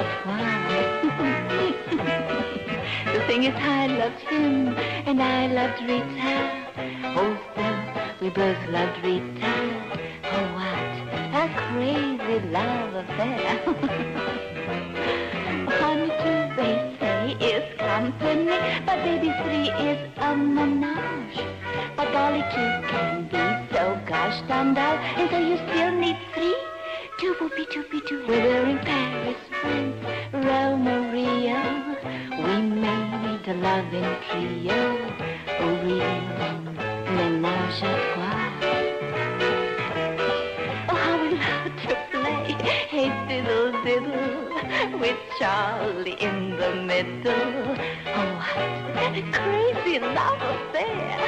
Chatois. The thing is, I loved him, and I loved Rita. Oh, still, we both loved Rita. Oh, what a crazy love affair. Honey, two, they say, is company, but baby, three is a menage. But golly, two can be so gosh darn dull, and so you still need three. Two, whoopie, doopie, doo. We're in Paris, France, Rome, Rio. We made a loving trio, a real ménage à trois. Oh, how we love to play, hey diddle diddle, with Charlie in the middle. Oh, what a crazy love affair.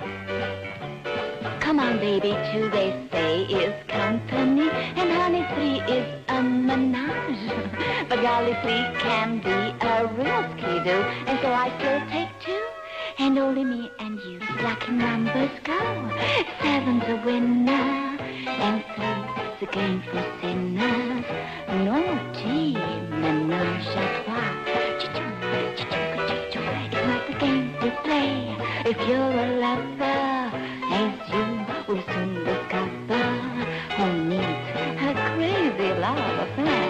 Come on, baby, two, they say, is company, and honey, three is a menage. But golly, three can be a real skidoo, and so I still take two, and only me and you. Lucky numbers go, seven's a winner, and three's a game for sinners. Naughty menage à trois. It's not the game you play if you're a lover, as you will soon discover, who needs a crazy love affair.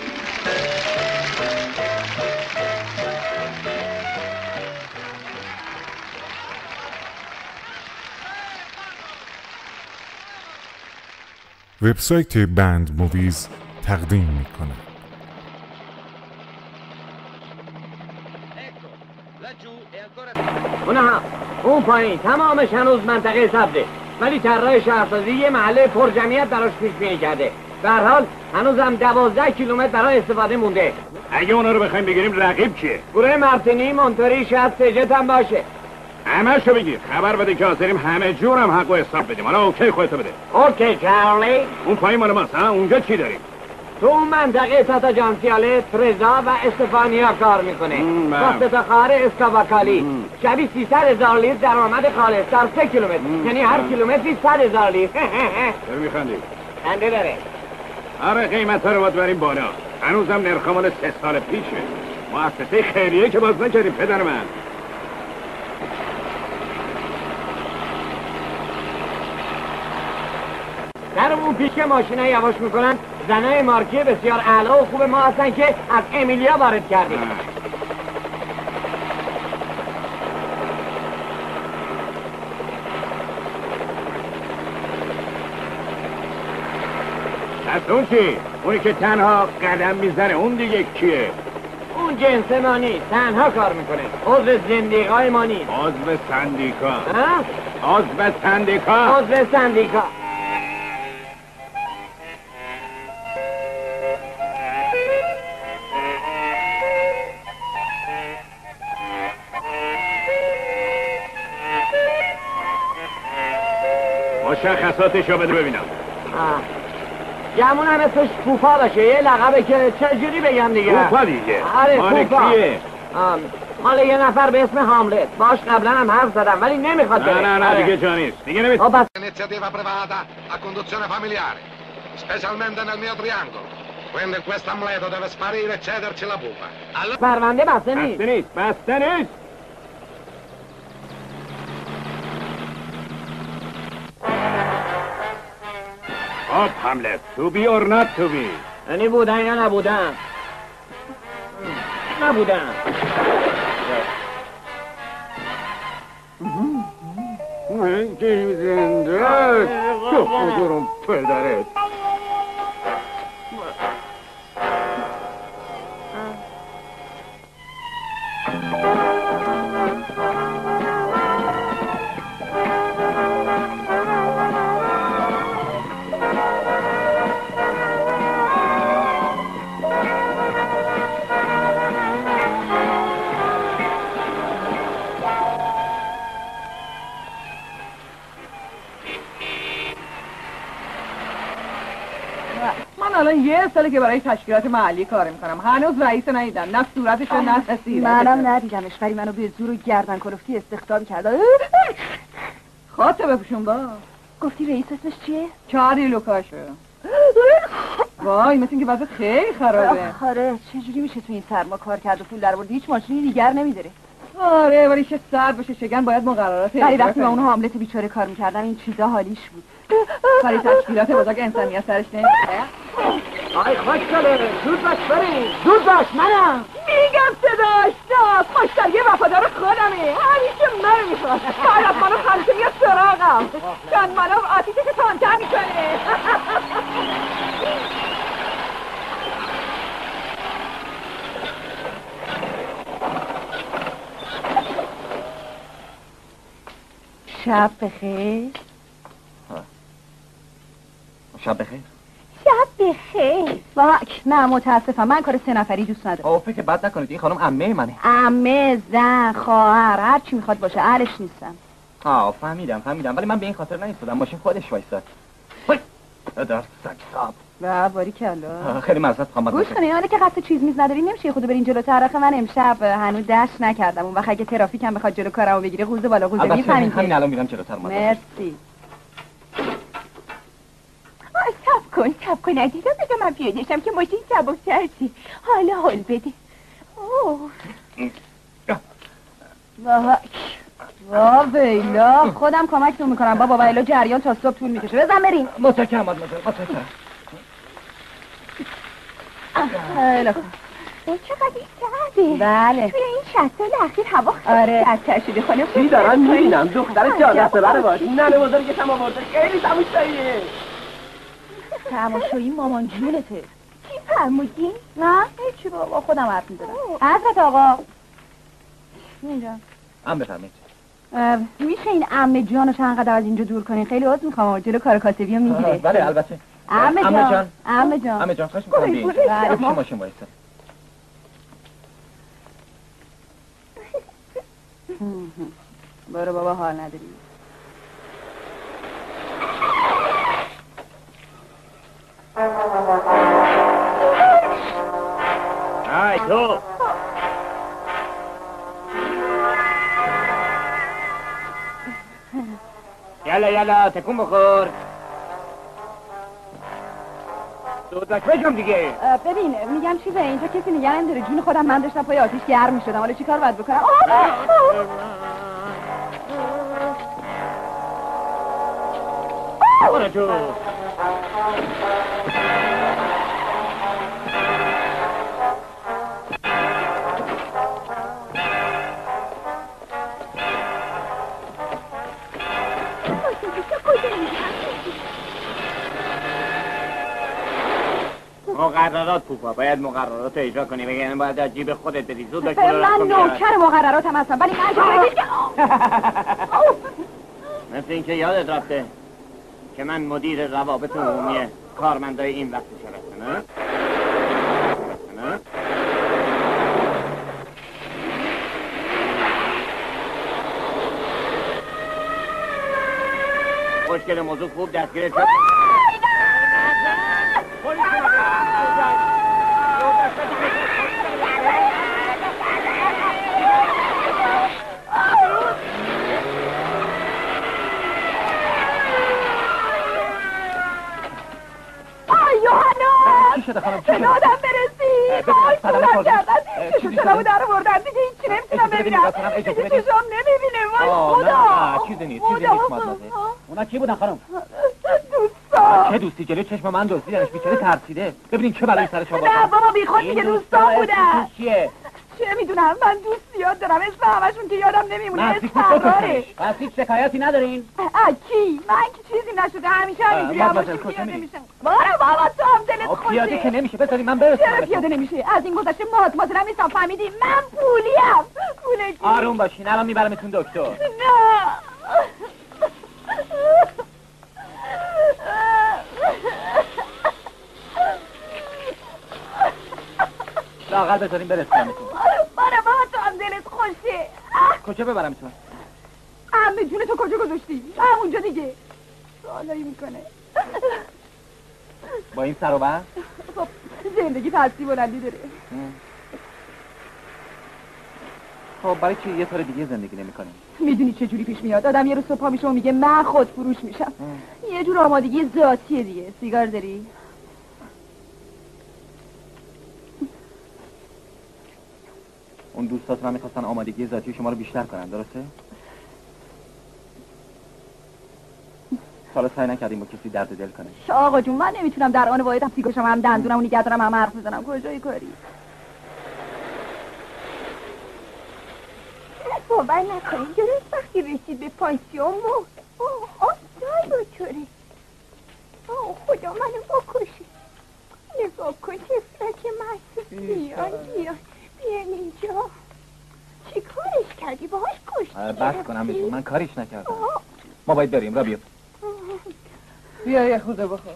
وبسایت بند موویز تقدیم میکنه. اون پایین تمامش هنوز منطقه سبزه، ولی طراح شهرسازی یه محله پر جمعیت براش پیش بینی کرده. به هر حال هنوزم 12 کیلومتر برای استفاده مونده. اگه اونا رو بخوایم بگیریم رقیب کیه؟ گروه مارتینی، مونتوری، شاید سجت هم باشه. همه‌شو بگیر، خبر بده که حاضریم همه جور هم حق و حساب بدیم. حالا اوکی خودتو بده. اوکی چارلی. اون پایین مال ماست ها؟ اونجا چی داریم؟ تو اون منطقه تاتا جانسیاله، ترزا و استفانیا کار میکنه. واسه تا خواهر اسکاباکالی. شبی 300,000 لیتر درآمد خالص در 3 کیلومتر. یعنی هر کیلومتری 100,000 لیتر. چرا میخندی؟ خنده داره. آره قیمتا رو باید بریم بالا. هنوزم نرخ مال 3 سال پیشه. مؤسسه خیریه که باز نکردیم پدر من. در اون پیش که ماشین‌ها یواش میکنن، زنای مارکی بسیار اعلی و خوب ما هستن که از امیلیا وارد کردیم. پس اون چی؟ اونی که تنها قدم میزنه اون دیگه کیه؟ اون جنس ما نیست، تنها کار میکنه. عضو زندیقای ما نیست. عضو سندیکا. عضو سندیکا. عضو سندیکا. مشخصاتشو بده ببینم. گمون هم اسمش پوپا باشه، یه لقبه که چجوری بگم دیگه. پوپا دیگه. آره مال پوپا. کیه؟ مال یه نفر به اسم هاملت. باش قبلا هم حرف زدم ولی نمیخواد بره. نه دیگه جا نیست. دیگه نمیخواد. Iniziativa privata a conduzione familiare, specialmente nel mio triangolo. Quindi questo Amleto deve sparire e cederci la pupa. پرونده بسته نیست. بسته نیست. خب حملت to be or not to be. یعنی بودن یا نبودن؟ نبودن. که زنده تو خودرون پدرت. الان یه ساله که برای تشکیلات محلی کار میکنم، هنوز رئیس ندیدم، نه صورتش نه تصویر. منم ندیدمش، ولی منو به زور و گردن کلفتی استخدام کرده. خاطر بپوشون با. گفتی رئیس اسمش چیه؟ چاری لوکاشو. وای مثل اینکه وضع خیلی خرابه. آره چجوری میشه تو این سرما کار کرد و پول در آورد؟ هیچ ماشینی دیگر نمیداره. آره ولی چه سرد باشه شگن باید مقررات ولی وقتی با اون حاملت بیچاره کار میکردن این چیزا حالیش بود. کاری تشکیلات بزرگ انسانیت سرش نمیشه. آی خوش شده زود باش بریم زود باش منم میگم صداش داد مشتری وفادار خودمه همیشه من میخواد باید منو همیشه میاد سراغم چند منو آتیشه که تانتر میکنه. شب بخیر. شب بخیر. شب بخیر. واک نه متاسفم من کار 3 نفری دوست ندارم. اوه فکر بد نکنید این خانم عمه منه. عمه زن خواهر هر چی میخواد باشه اهلش نیستم. فهمیدم ولی من به این خاطر نایستادم ماشین خودش وایساد. در سگ صاحب و باریکلا خیلی معذرت میخوام. گوش کنین حالا که قصد چیز میز نداری نمیشه خودو برین جلوتر. آخه من امشب هنوز دشت نکردم اون وقت اگه ترافیکم بخواد جلو کارمو بگیره قوزه بالا قوزه میفهمین همین الان میرم جلوتر. مرسی. صبر کن عزیزم بذار من پیاده‌شم که ماشین سبک‌تر شه. حالا حال بده. اوه وا ویلا خودم کمکتون میکنم بابا ویلا جریان تا صبح طول میکشه. بزن بریم. متشکرم متشکرم. خیلی خوب. اون چقدر سرده. بله توی این 60 سال اخیر هوا آره. سردتر شده خانم. چی دارن میبینم دختر 14 ساله باش. ننه بزرگش هم آورده خیلی تماشاییه. تماشایی مامان جونته. چی فرمودین؟ نه هیچی بابا خودم حرف میزنم. حضرت آقا اینجا بفرمایید. میشه این عمه جانو چند قدر از اینجا دور کنین؟ خیلی عذر میخوام جلو کار کاسبی رو میگیره. بله البته. عمه جان خواهش میکنم بیایید. بله. پیش ماشین وایسا. برو بابا حال نداری. ای تو یلا تکون بخور. دودک بجم دیگه. ببین میگم چیزه اینجا کسی نگه نمیداره. جون خودم من داشتم پای آتیش گرم میشدم. حالا چیکار باید بکنم؟ برو تو. مقررات پوپا باید مقررات رو اجرا کنی بگه باید از جیب خودت بدی. زود باید من نوکر مقرراتم هستم ولی من مثل اینکه یادت رفته که من مدیر روابط عمومی کارمندای این وقت شرفته نه؟ خوشگل موضوع خوب دستگیرت شد. نادم برسی وای پولم کردن چشم در آوردن دیگه هیچی نمیتونم ببینم دیگه چشم نمیبینه وای خدا. چیزی نیست مادمازل. اونا کی بودن خانم؟ دوستا. چه دوستی؟ جلوی چشم من دزدیدنش بیچاره ترسیده. ببینین چه بلایی سرش آورد. نه بابا بیخود دیگه دوستا بودن. چیه؟ چه میدونم من دوست زیاد دارم اسم همشون که یادم نمیمونه. اسم سراره. پس هیچ شکایتی ندارین؟ کی؟ من که چیزی نشده همیشه همینجوری همشون پیاده میشم. بارا بابا تو هم دلت خوشه. پیاده که نمیشه بذاری من برسم. چرا پیاده نمیشه؟ از این گذشته مادمازلم نیستم فهمیدی؟ من پولیم. پول کی؟ آروم باشین الان میبرمتون دکتر. نه. لااقل بذاریم برسونمتون. بارا بابا تو هم دلت خوشه. کجا ببرمتون؟ عمه جون تو کجا گذاشتی؟ همونجا دیگه. سوالایی میکنه. با این سر و بر؟ خب زندگی پستی بلندی داره. خب برای چی یه طور دیگه زندگی نمی‌کنیم؟ میدونی چه جوری پیش میاد؟ آدم یه روز صبح پا میشه و میگه من خود فروش میشم. یه جور آمادگی ذاتیه دیگه. سیگار داری؟ اون دوستاتون هم میخواستن آمادگی ذاتی شما رو بیشتر کنن، درسته؟ حالا سعی نکردیم با کسی درد دل کنه. آقا جون من نمیتونم در آن واحد هم سیگوشم هم دندونم و نگه دارم هم حرف بزنم. کجای کاری؟ باور نکنید درست وقتی رسید به پانسیون بود. آسای بطوره. خدا منو بکشید. نگاه کن تفلک محسوس. بیان بیان اینجا. چی کارش کردی؟ باهاش کشتی؟ بس کنم بیشون، من کاریش نکردم. ما باید بریم. را بیا بیا یه خوده بخور.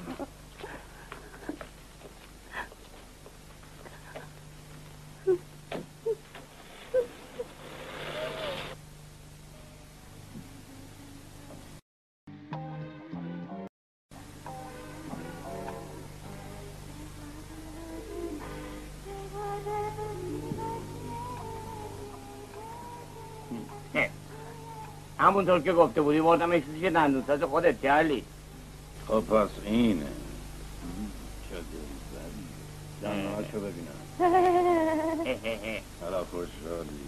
همونطور که گفته بودی بردم ایشوزی که دندونساز خودت چهلی. خب پس اینه چه دندوناشو ببینم. حالا خوشحالی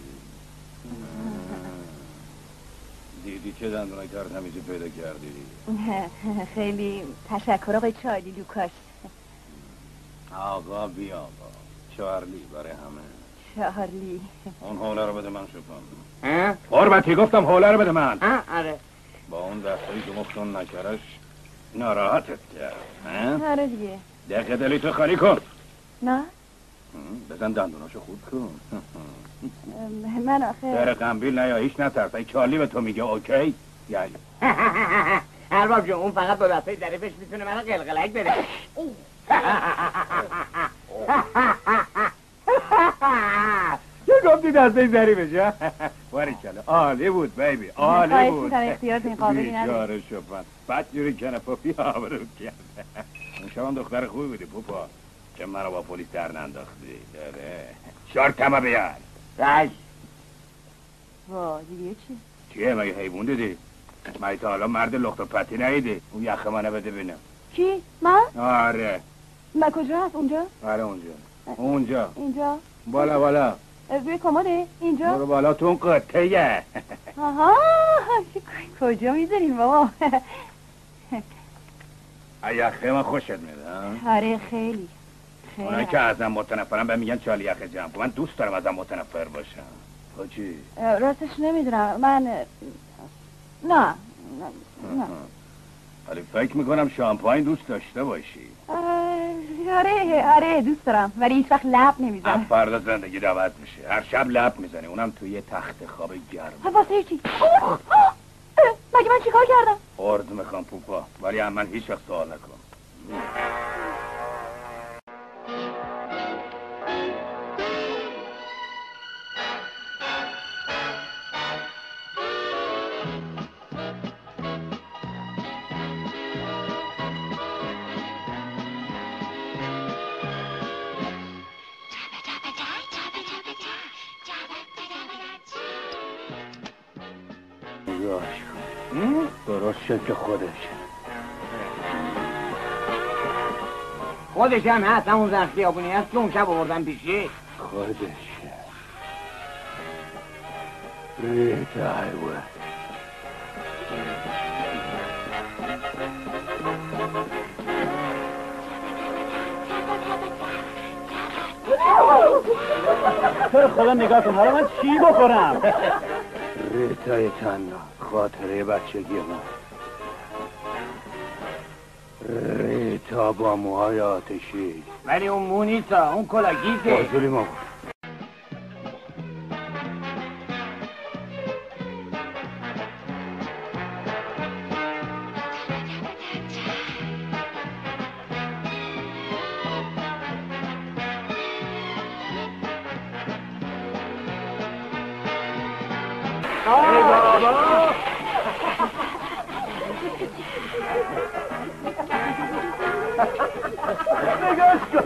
دیدی چه دندونای ترتمیزی پیدا کردی؟ خیلی تشکر آقای چارلی لوکاس. آقا بیا آقا چارلی برای همه. چارلی اون حوله رو بده من شپم. قربتی گفتم حوله رو بده من. آره با اون دستایی که مختون نکرش ناراحتت کرد. آره دیگه. دقیقه دلی تو خالی کن. نه بزن دندوناشو خود کن. من آخه در قنبیل نه یا هیچ نترس. ای چارلی به تو میگه اوکی یعنی ارباب جون اون فقط با دستای ظریفش میتونه منو قلقلک بده. چه گفتی دستای ظریفش ها؟ باریکلا عالی بود بیبی عالی بود. اختیارت این قابلی نداری. بیچاره شپن بد جوری کنه پاپی آبرو کرد. اون شبم دختر خوبی بودی پوپا که منو با پلیس در ننداختی. داره شارتمه بیار. راش وا دیگه چی؟ چیه مگه حیوان دیدی؟ مگه تا حالا مرد لخت و پتی ندیدی؟ اون یخه منو بده بینم. کی؟ من؟ آره من کجا هست؟ اونجا؟ آره اونجا اینجا؟ بالا روی کماده؟ اینجا؟ برو بالا تو اون قطعه. آها کجا میذاریم بابا؟ یخه من خوشت میاد ها؟ آره خیلی اونایی که ازم متنفرن به میگن چالی یخه جمع. من دوست دارم ازم متنفر باشم. تو چی؟ راستش نمیدونم من نه ولی فکر میکنم شامپاین دوست داشته باشی. آره دوست دارم ولی هیچ وقت لب نمیزنم. فردا زندگی دوت میشه. هر شب لب میزنی اونم توی یه تخت خواب گرم. واسه چی؟ مگه من چیکار کردم؟ ارد میخوام پوپا ولی هم من هیچ وقت سوال نکن. درست شد که خودش هم هست همون زن خیابونی هست که اون شب آوردن پیشی. خودشه ریت حیوه تو خدا نگاه کن حالا من چی بخورم؟ ریتای تنها خاطره بچگی من. ریتا با موهای آتشی ولی اون مو نیست اون کلاگیزه. بازولی ما بود. ای بابا نگاش کن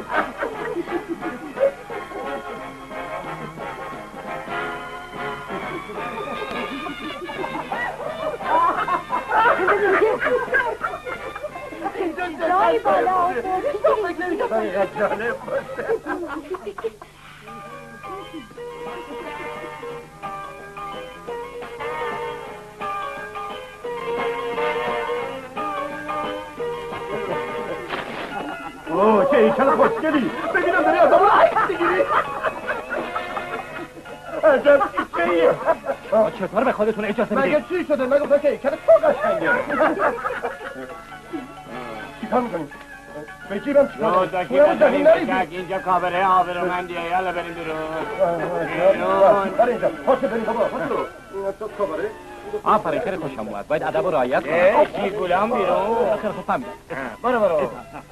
جای بالا جالب باشه اوه چه هیکل خوشگلی. ببینم داری آدمو عکس میگیری. عجب چیه؟ چطور به خودتون اجازه بدید؟ مگه چی شده؟ نگفتن که هیکل تو قشنگه. چیکار میکنیم؟ بگیرم چیکار کنیم؟ اینجا کابره آبرومندیه. یالا بریم بیرون. برای اینجا پاشه بریم بابا. پاشو کابره. آفرین خیلی خوشم اومد. باید ادب رو رعایت کنم. شیرگولم بیرون. خیلی خوب فهمیدم. برو.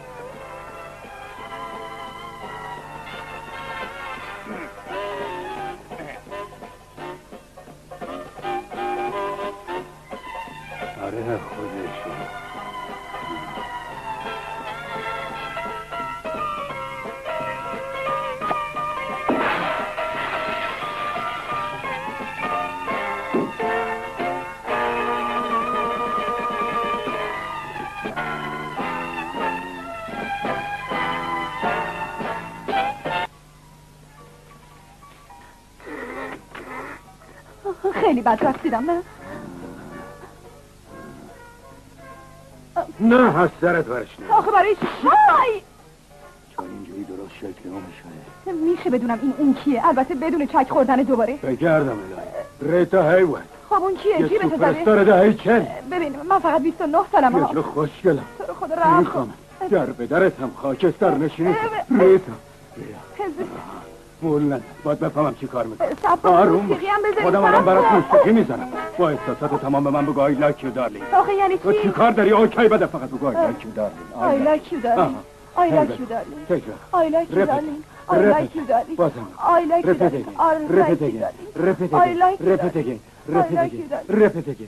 آره خودشه. خیلی بد رفتیدم نه؟ نه از سرت ورش نه. آخه برای چی؟ چون اینجوری درست شکل اون شده. میشه بدونم این اون کیه؟ البته بدون چک خوردن دوباره. بگردم الهی. ریتا هیوت. خب اون کیه؟ یه جیبتو زده؟ سوپرستار دهه چل. ببین من فقط 29 سالمه. یه خوشگلم. تو رو خدا رحم میخوام کن. در به درت هم خاکستر نشینی. ریتا بول نده. باید بفهمم چی کار میکنم. آروم باش. خودم الان برات موسیقی میزنم. با احساسات تمام به من بگو I like you darling. آخه یعنی تو چی؟ چی کار داری؟ اوکی بده فقط بگو I like you darling. I like you darling. I like you darling. I like you darling. I like you darling. I like you darling. Repeat again. Repeat again. Repeat again. Repeat again. Repeat again.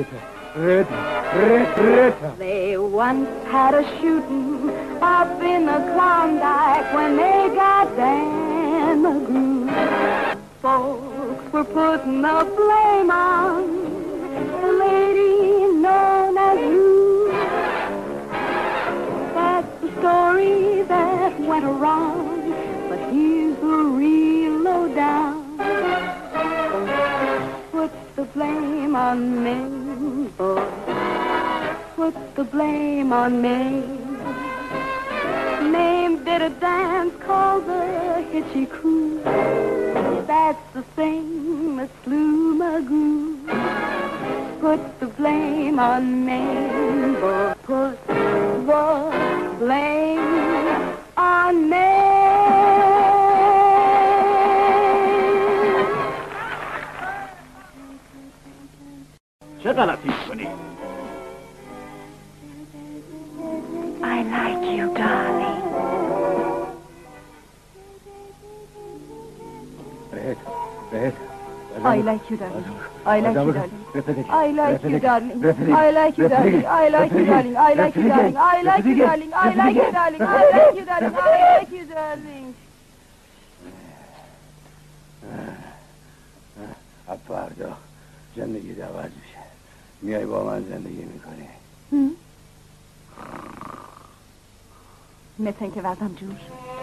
Rita. They once had a shooting up in the Klondike when they got Dan McGrew. Folks were putting the blame on the lady known as Lou. That's the story that went around, but here's the real lowdown. Put the blame on me, boy. Put the blame on me. Name did a dance called the Hitchy Crew. That's the same as Lou Magoo. Put the blame on me, boy. Put the blame on me. چه غلطی کنی؟ I like you, darling. بهت I like you darling. I like you darling. I like you darling. I like you darling. I like you darling. I like you darling. I like you darling. I like you darling. I like you darling. I like you darling. فردا زندگی عوض میشه. میای با من زندگی میکنی. مثل اینکه وضعم جور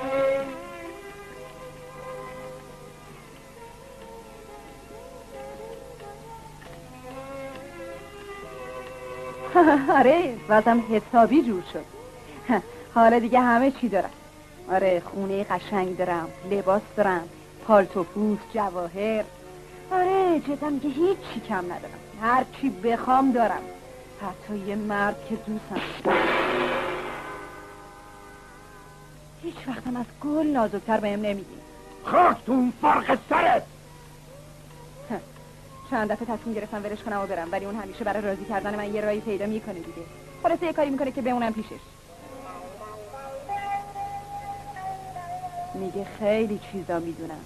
آره وضعم حسابی جور شد. حالا دیگه همه چی دارم. آره خونه قشنگ دارم، لباس دارم، پالتو پوست، جواهر. آره جدا میگه هیچ چی کم ندارم، هر چی بخوام دارم، حتی یه مرد که دوستم. هیچ وقتم از گل نازکتر بهم نمیگی. خاکتون فرق سرت. چند دفعه تصمیم گرفتم ولش کنم و برم، ولی اون همیشه برای راضی کردن من یه راهی پیدا میکنه دیگه. خلاصه یه کاری میکنه که بمونم پیشش. میگه خیلی چیزا میدونم.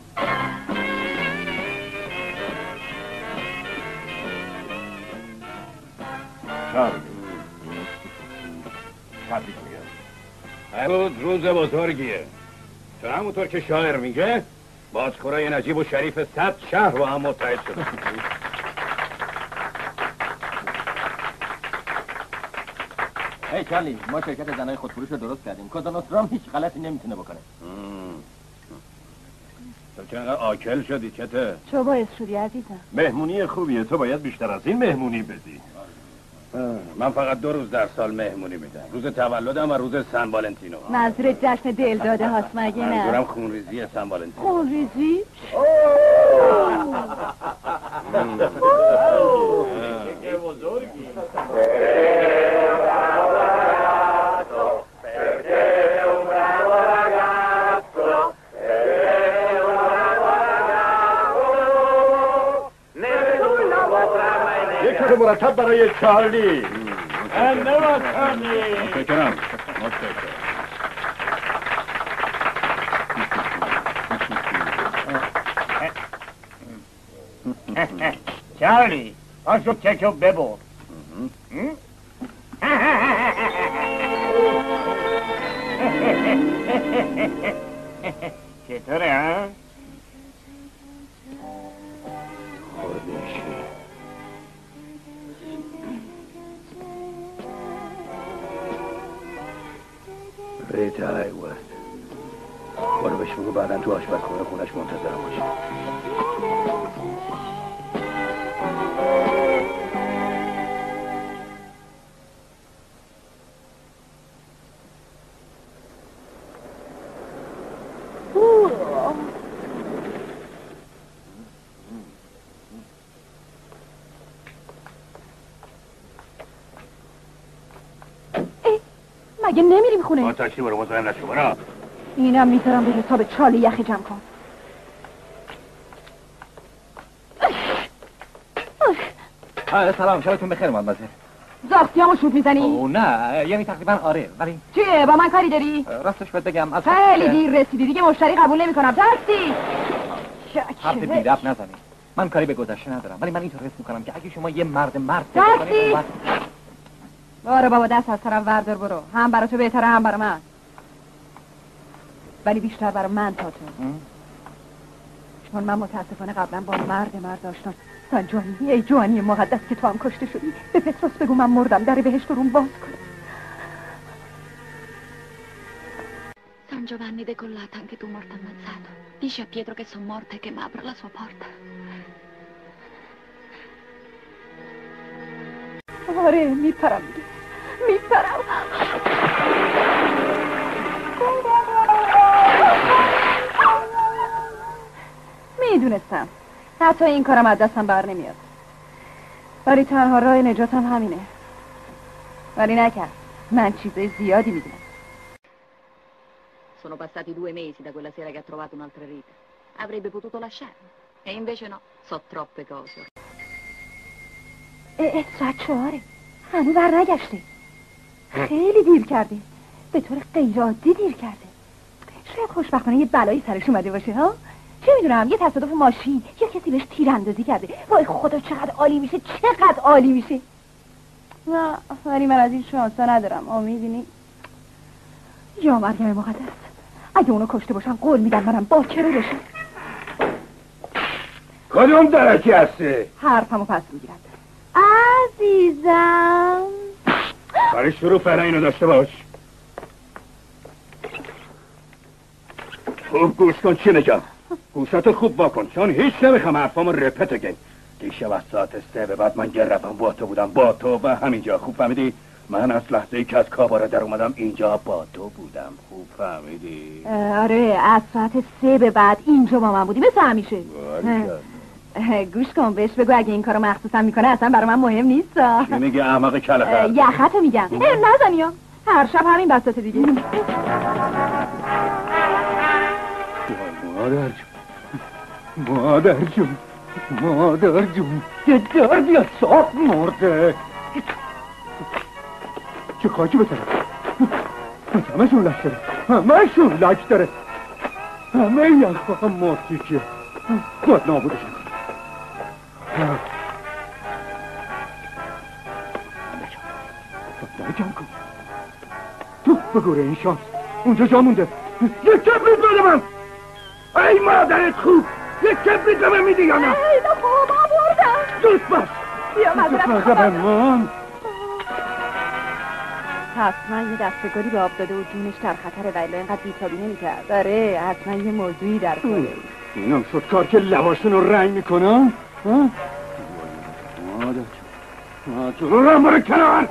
تبریک میگم. روز بزرگیه. چون همونطور که شاعر میگه بازخورای نجیب و شریف 100 شهر با هم متحد شدن. هی چارلی، ما شرکت زنای خودفروش رو درست کردیم. کوزا نوسترام هیچ غلطی نمیتونه بکنه. تو که انقدر آکل شدی چته؟ چه باعث شدی عزیزم؟ مهمونی خوبیه، تو باید بیشتر از این مهمونی بدی. من فقط 2 روز در سال مهمونی میدم، روز تولدم و روز سن والنتینو. منظور جشن دل داده هاست مگه نه؟ منظورم خونریزی سن والنتینو. خونریزی؟ یک کت مرتب برای چارلی. متشکرم. چارلی پاشو کیکو ببر. چطوره ها؟ ریتا ایوارد برو بهش بگو بعدا تو آشپزخونه خونش منتظرم باشه. مگه نمیریم خونه؟ با تاکسی برو مزاحم نشو برو. اینم میذارم به حساب چاله یخ جمع کن. سلام، شبتون بخیر مادمازل. زاختیامو شوت میزنی؟ او نه، یعنی تقریبا آره، ولی چیه با من کاری داری؟ راستش باید بگم از خیلی دیر رسیدی دیگه، مشتری قبول نمیکنم. دستی حرف بی ربط نزنی. من کاری به گذشته ندارم، ولی من اینطور حس میکنم که اگه شما یه مرد دستی باره بابا دست از طرف وردار برو. هم برای تو بهتره هم برای من، ولی بیشتر برای من تا تو. چون من متاسفانه قبلا با مرد آشنا. سن جوانی، ای جوانی مقدس که تو هم کشته شدی، به پتروس بگو من مردم، در بهشت روم باز کن. San Giovanni decollata anche tu morto ammazzato. Dici a Pietro che sono morta e che mi apre la sua porta. آره میپرم میدونستم حتی این کارم از دستم بر نمیاد، ولی تنها راه نجاتم همینه. ولی نکرد، من چیزای زیادی میدونم. Sono passati 2 mesi da quella sera che ha trovato un'altra rita. Avrebbe potuto lasciarmi. E invece no, so troppe cose. ساعت 4 هنوز بر نگشته. خیلی دیر کرده، به طور غیر عادی دیر کرده. شاید خوشبختانه یه بلایی سرش اومده باشه ها؟ چه میدونم، یه تصادف ماشین یا کسی بهش تیراندازی کرده. وای خدا چقدر عالی میشه، چقدر عالی میشه. نه ولی من از این شانسا ندارم. میدونی یا مریم مقدس، اگه اونو کشته باشم قول میدم منم باکره بشم. کدوم درکی هستی؟ حرفمو پس میگیرم عزیزم. برای شروع فعلا اینو داشته باش. خوب گوش کن چی میگم. گوشاتو خوب واکن، چون هیچ نمیخوام حرفامو رپت اگین. دیشب از ساعت 3 به بعد من گرفتم با تو بودم، با تو و همینجا. خوب فهمیدی؟ من از لحظه‌ای که از کاباره در اومدم اینجا با تو بودم. خوب فهمیدی؟ آره از ساعت 3 به بعد اینجا با من بودی مثل همیشه. گوش کن بهش بگو اگه این کارو مخصوصا میکنه اصلا برای من مهم نیست. چی میگی احمق کلخت؟ یخته میگم. نزنیم هر شب همین بساطه دیگه. مادر جون یه دردی از صاف مرده. چه خاکی به طرف همهشون لک داره، همهشون لک داره، همه یخ هم مرتی که باید نابودشون جمع کن. تو بگوره این شانس اونجا جا مونده. یک کبریت بده من. ای مادرت خوب، یک کبریت به من میدی یا نه؟ ای بابا بردم. دوست باش. بیا مدرم من حتما یه دستگاری به آب داده و جونش در خطره، ولی اینقدر بیتابی نمی‌کرد. آره حتما یه موضوعی در کاره. اینم شد کار که لباشون رو رنگ میکنم؟ ها؟ جلو رم برو کنار.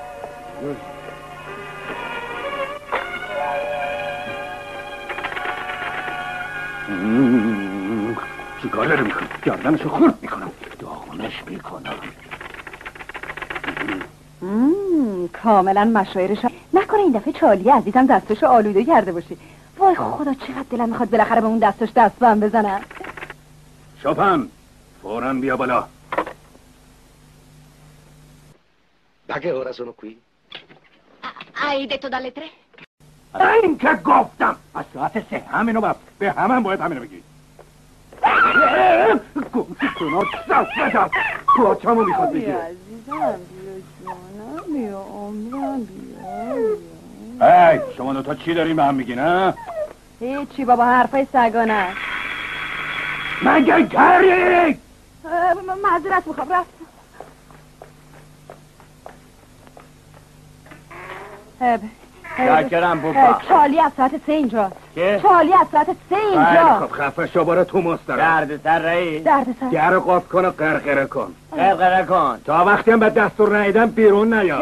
چی کار داره میکنم؟ گردنشو خورد میکنم، داغونش میکنم. کاملا مشاعرش نکنه این دفعه چالی عزیزم دستشو آلوده کرده باشی. وای خدا چقدر دلم میخواد بالاخره به اون دستش دست بهم بزنم. شوپن فوراً بیا بالا. Da che ora sono qui? Hai detto dalle 3? این که گفتم از ساعت 3 همینو بس به همه باید همینو بگی. گمسی کنار سست بدم پاچمو میخواد بگیره. عزیزم بیا جانم بیا عمرم بیا. ای شما دوتا چی داریم به هم میگی نه؟ هیچی بابا حرفای سگانه. مگه کاری؟ معذرت میخوام رفت. شاکرم بوپا. چالی از ساعت 3 اینجاست. چه؟ چالی از ساعت 3 اینجا. خب خفه شو برو تو مسترم. دردسر رئیس. دردسر. در قاف کن و قرقره کن. قرقره کن. تا وقتی هم به دستور ندیدم بیرون نیا.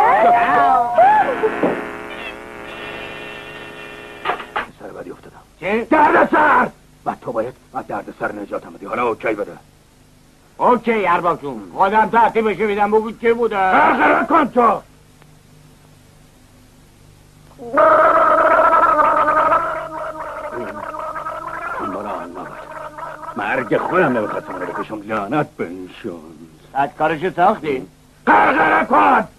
سر بدی افتادم. چی؟ دردسر! و تو باید از دردسر نجاتم بدی. حالا اوکی بده. اوکی ارباب جون. خودم ترتیبش میدم بگو چی بوده؟ قرقره کن تو. مرگ خودم نمیخواستم رو بکشم. لعنت به ایشون. از کارشو ساختی؟ قرقره کن.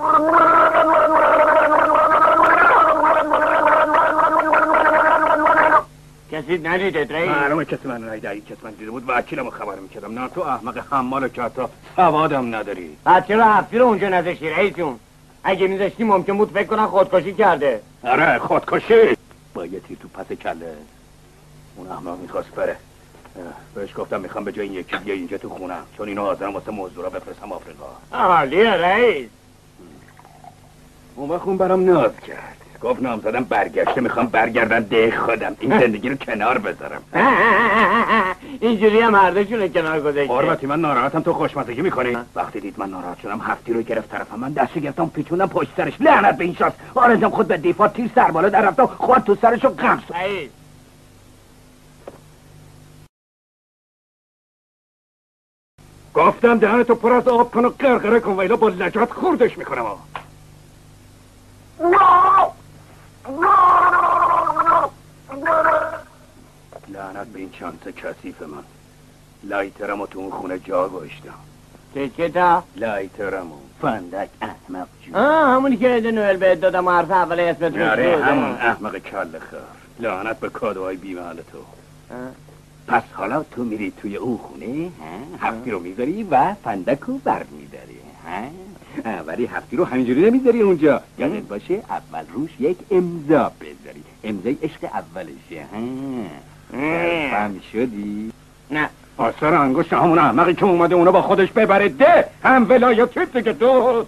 کسی ندیدت رئیس؟ معلومه کسی من ندیده. اگه کسی من دیده بود وکیلمو خبر میکردم. نه تو احمق حمال که حتی سوادم نداری. بعد چرا هفتی رو اونجا نذاشتی رئیس جون؟ اگه میذاشتی ممکن بود فکر کنن خودکشی کرده. آره خودکشی. با یه تیر تو پس کله. اون احمق میخواست بره. بهش گفتم میخوام به جای این یکی بیا اینجا تو خونم، چون اینو حاضرم واسه مزدورا بفرستم آفریقا. عالیه رئیس. اون وقت اون برام ناز کرد. گفت نامزدم برگشته، میخوام برگردم ده خودم این زندگی رو کنار بذارم. اینجوری هم هردشونه کنار گذاشته. قربتی من ناراحتم تو خوشمزگی میکنی؟ وقتی دید من ناراحت شدم هفتی رو گرفت طرفم، من دستی گرفتم پیچوندم پشت سرش. لعنت به این شانس. آرنجم خود به دیفا تیر سر بالا در رفتم خود تو سرشو قمص. رئیس گفتم دهنتو پر از آب کن و قرقره کن و ایلا با لجات خوردش میکنم. لعنت به این چانس کثیف من. لایترمو تو اون خونه جا گذاشتم. چه تا؟ لایترمو فندک احمق جون. همونی که عید نوئل بهت دادم و حرف اول اسمت روش آره بود. همون احمق کله خر. لعنت به کادوهای بیمحل تو. پس حالا تو میری توی اون خونه هفتی رو میذاری و فندک رو بر میداری. ولی هفتی رو همینجوری نمیذاری اونجا. یادت باشه اول روش یک امضا بذاری. امضای عشق اولشه. فهم شدی؟ نه آثار انگشت همون احمقی که اومده اونو با خودش ببره ده هم ولایتی دیگه دو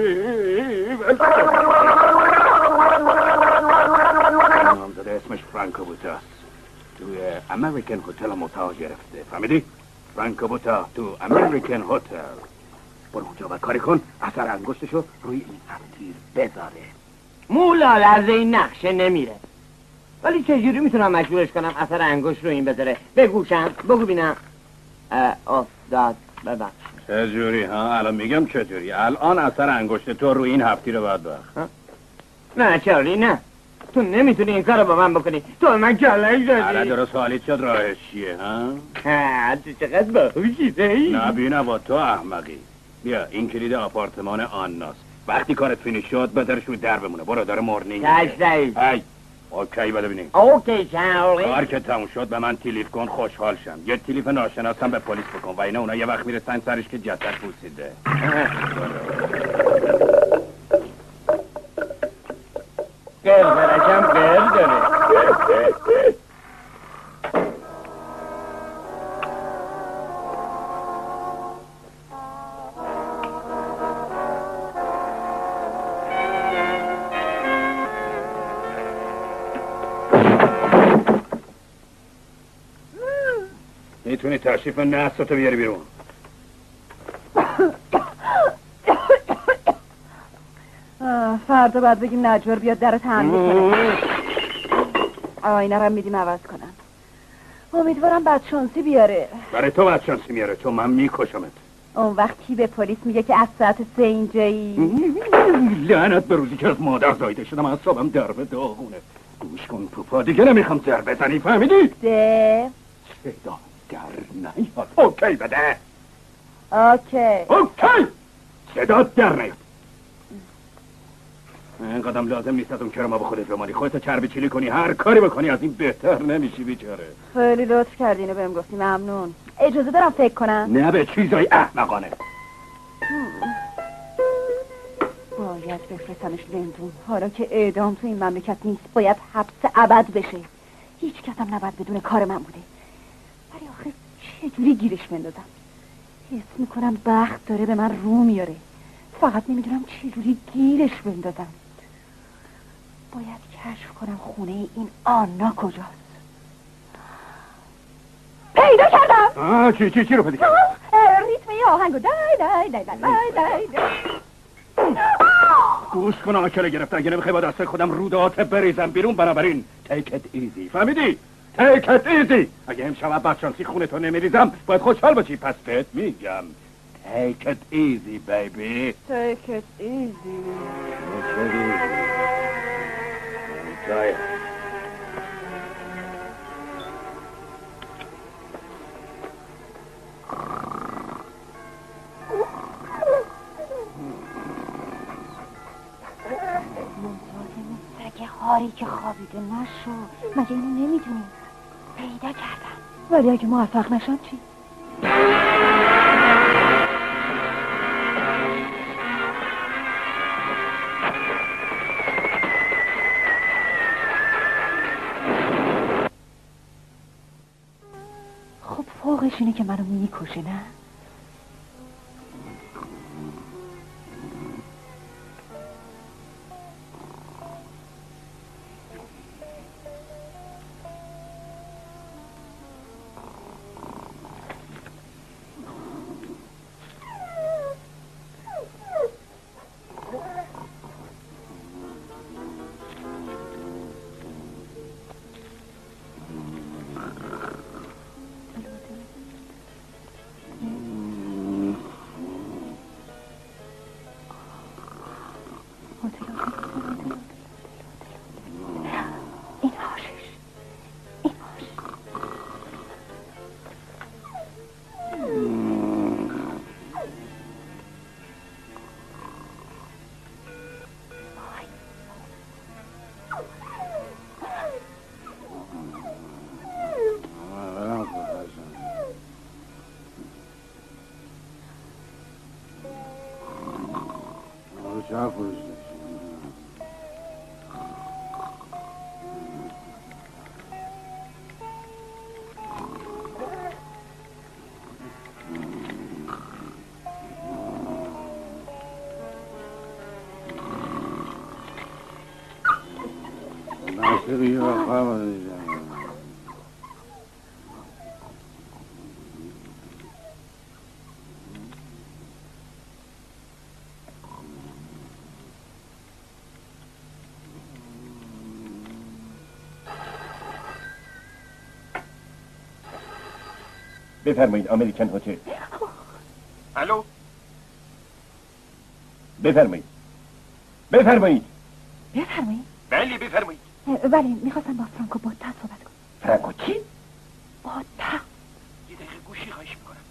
نامزده اسمش فرانکو بوتاست. توی امریکن هتل متاع گرفته. فهمیدی؟ فرانکو بوتا تو امریکن هتل. برو اونجا و کاری کن اثر انگشتشو روی این هفتیر بذاره. مولا لرزه این نقشه نمیره. ولی چجوری میتونم مجبورش کنم اثر انگشت رو این بذاره؟ بگوشم بگو بینم. افتاد ببخش. چجوری ها؟ الان میگم چجوری. الان اثر انگشت تو روی این هفتی رو باید بخ. نه چارلی نه. تو نمیتونی این کارو با من بکنی. تو من کلک دادی. حالا درست حالیت شد راهش چیه ها؟ تو چقدر باهوشی ای؟ نه بینا با تو احمقی. بیا این کلید آپارتمان آناست. وقتی کارت فینیش شد بذارش روی در بمونه. برو داره مورنینگ. رئیس. ای اوکی بده ببینیم. اوکی چارلی. کار که تموم شد به من تلیف کن خوشحال شم. یه تلیف ناشناسم به پلیس بکن و اینا اونا یه وقت میرسن سرش که جسد پوسیده. قرقرشم قرق داره. میتونی تشریف نحستو بیاری بیرون. فردا باید بگیم نجار بیاد در تعمیر کنه. آینه رو میدیم عوض کنم. امیدوارم بدشانسی بیاره. برای تو بدشانسی میاره، چون من میکشمت. اون وقتی به پلیس میگه که از ساعت 3 اینجایی. لعنت به روزی که از مادر زایده شدم، اعصابم در به داغونه. گوش کن پوپا، دیگه نمیخوام زر بزنی، فهمیدی؟ ده صدا در نیاد. اوکی بده. اوکی صدا در نیاد. اینقدر لازم نیست از اون کرما به خودت بمانی. خودت چربی چیلی کنی، هر کاری بکنی از این بهتر نمیشی بیچاره. خیلی لطف کردی اینو بهم گفتی، ممنون. اجازه دارم فکر کنم؟ نه به چیزای احمقانه. باید بفرستمش زندون. حالا که اعدام تو این مملکت نیست، باید حبس ابد بشه. هیچ کس هم نباید بدون کار من بوده. ولی آخه چجوری گیرش بندازم؟ حس میکنم بخت داره به من رو میاره. فقط نمیدونم چجوری گیرش بندازم. باید کشف کنم خونه این آنا کجاست. پیدا کردم. چی رو پیدا کردم؟ ریتم یه آهنگو دای دای دای دای دای دای. گوش کن آکله گرفته، اگه نمیخوای با دست خودم رودات بریزم بیرون، بنابراین take it easy. فهمیدی؟ take it easy. اگه امشب بدشانسی خونه تو نمیریزم باید خوشحال باشی. پس بهت میگم take it easy baby. take it easy. هاری که خوابیده نشو. مگه اینو نمیدونی؟ پیدا کردم. ولی اگه موفق نشم چی؟ خب فوقش اینه که منو میکشه، نه؟ بفرمایید امریکن هتل. الو بفرمایید. بفرمایید. بله بفرمایید. ولی میخواستم با فرانکو باتا صحبت کنم. فرانکو چی؟ باتا. یه دقیقه گوشی خواهش میکنم.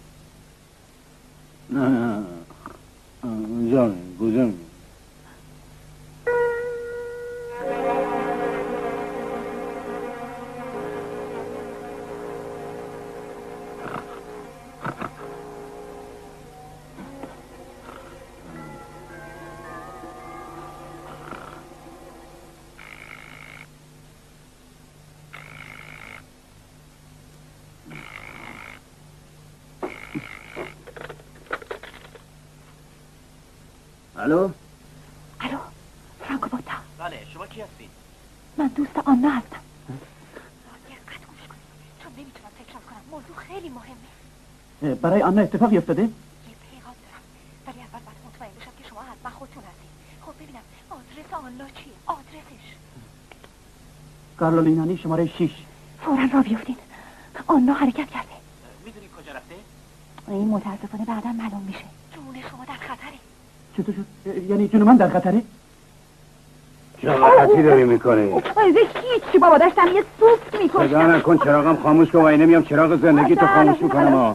نه جان بودم. الو فرانکو باتا. بله شما کی هستید؟ من دوست آنا هستم. دقت گوش کنید چون نمیتونم فکرم کنم. موضوع خیلی خیلی مهمه. برای آنا اتفاقی افتاده؟ یه پیغام دارم ولی اول باید مطمئن بشم که شما حتما خودتون هستید. خب ببینم آدرس آنا چیه؟ آدرسش کارلولینانی شماره 6. فوراً را بیفتین. آنا حرکت کرده. میدونی کجا رفته؟ این متاسفانه بعدا معلوم میشه. جون شما در خطره. چطور شد؟ یعنی جون من در خطره؟ چه غلطی داری میکنی؟ هیچی بابا داشتم یه سوسک میکشتم. صدا نکن، چراغم خاموش کن و اینه میام چراغ زندگی تو خاموش میکنم ها.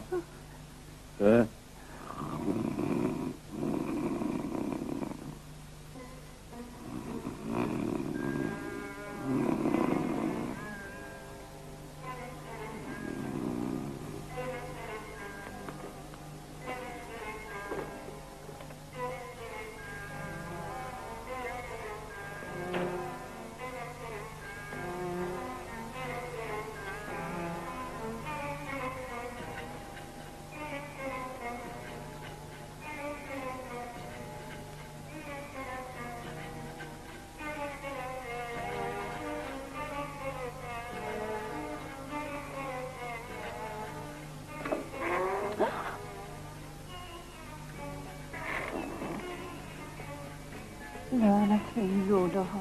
لعنت به این لولاها.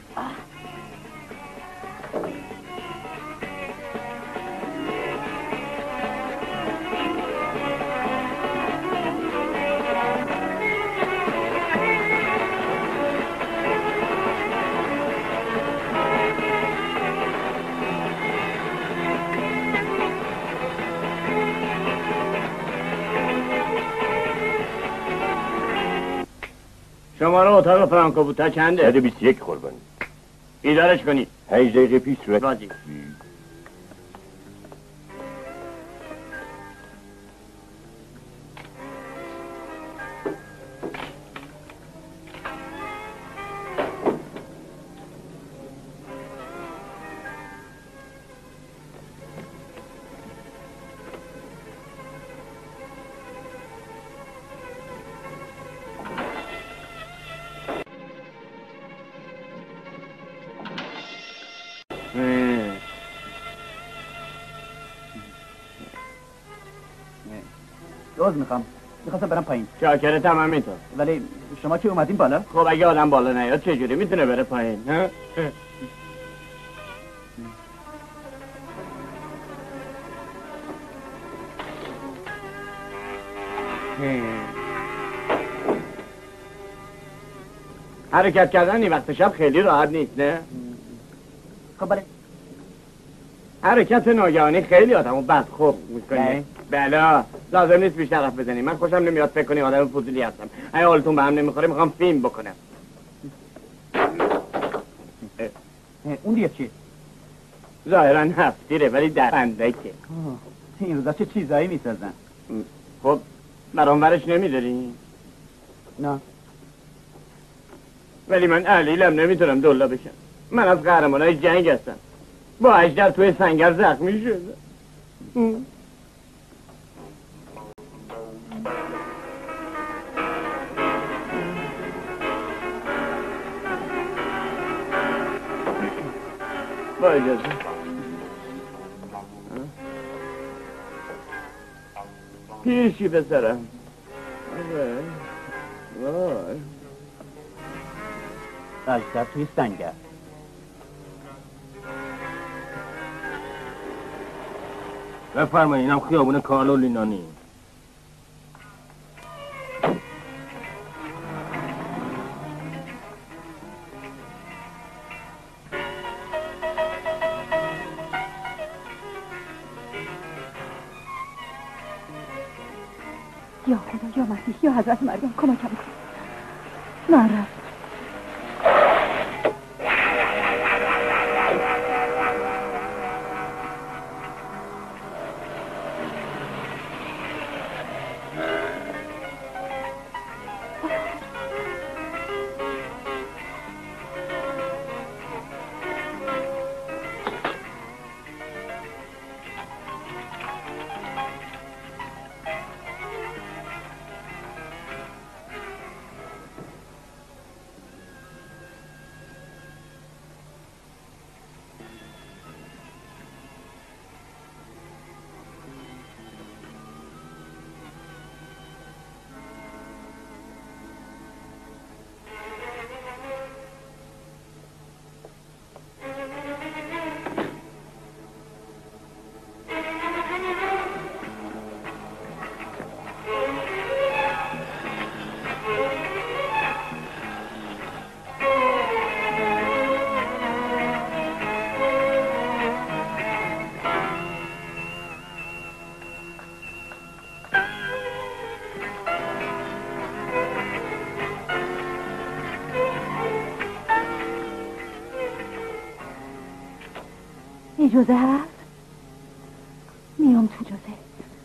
شماره اتاق فرانکو بوتا چنده؟ 121 قربانی. بیدارش کنی. 5 دقیقه پیش صورت. راضی. میخواستم برم پایین. شاکرتم همینطور. ولی شما که اومدین بالا؟ خب اگه آدم بالا نیاد چجوری میتونه بره پایین؟ ها؟ حرکت کردن این وقت شب خیلی راحت نیست نه؟ خب بله. حرکت ناگهانی خیلی آدمو بدخلق میکنه. بله لازم نیست بیشتر حرف بزنی. من خوشم نمیاد فکر کنی آدم فضولی هستم. اگه حالتون به هم نمیخوره میخوام فیلم بکنم. اون دیگه چیه؟ ظاهرا هفتیره ولی در اندکه. این روزا چه چیزایی میسازن؟ خب برانورش نمیداری؟ نه. ولی من علیلم نمیتونم دولا بشم. من از قهرمانای جنگ هستم. با اجدر توی سنگر زخمی شده. با اجازه. پیشی پسرم. وای اجدر توی سنگر. بفرمایید اینم خیابون کارلولینانی. یا خدا یا مسیح یا حضرت مریم کمکم کن. من رفت. جوزه هست؟ میام تو جوزه.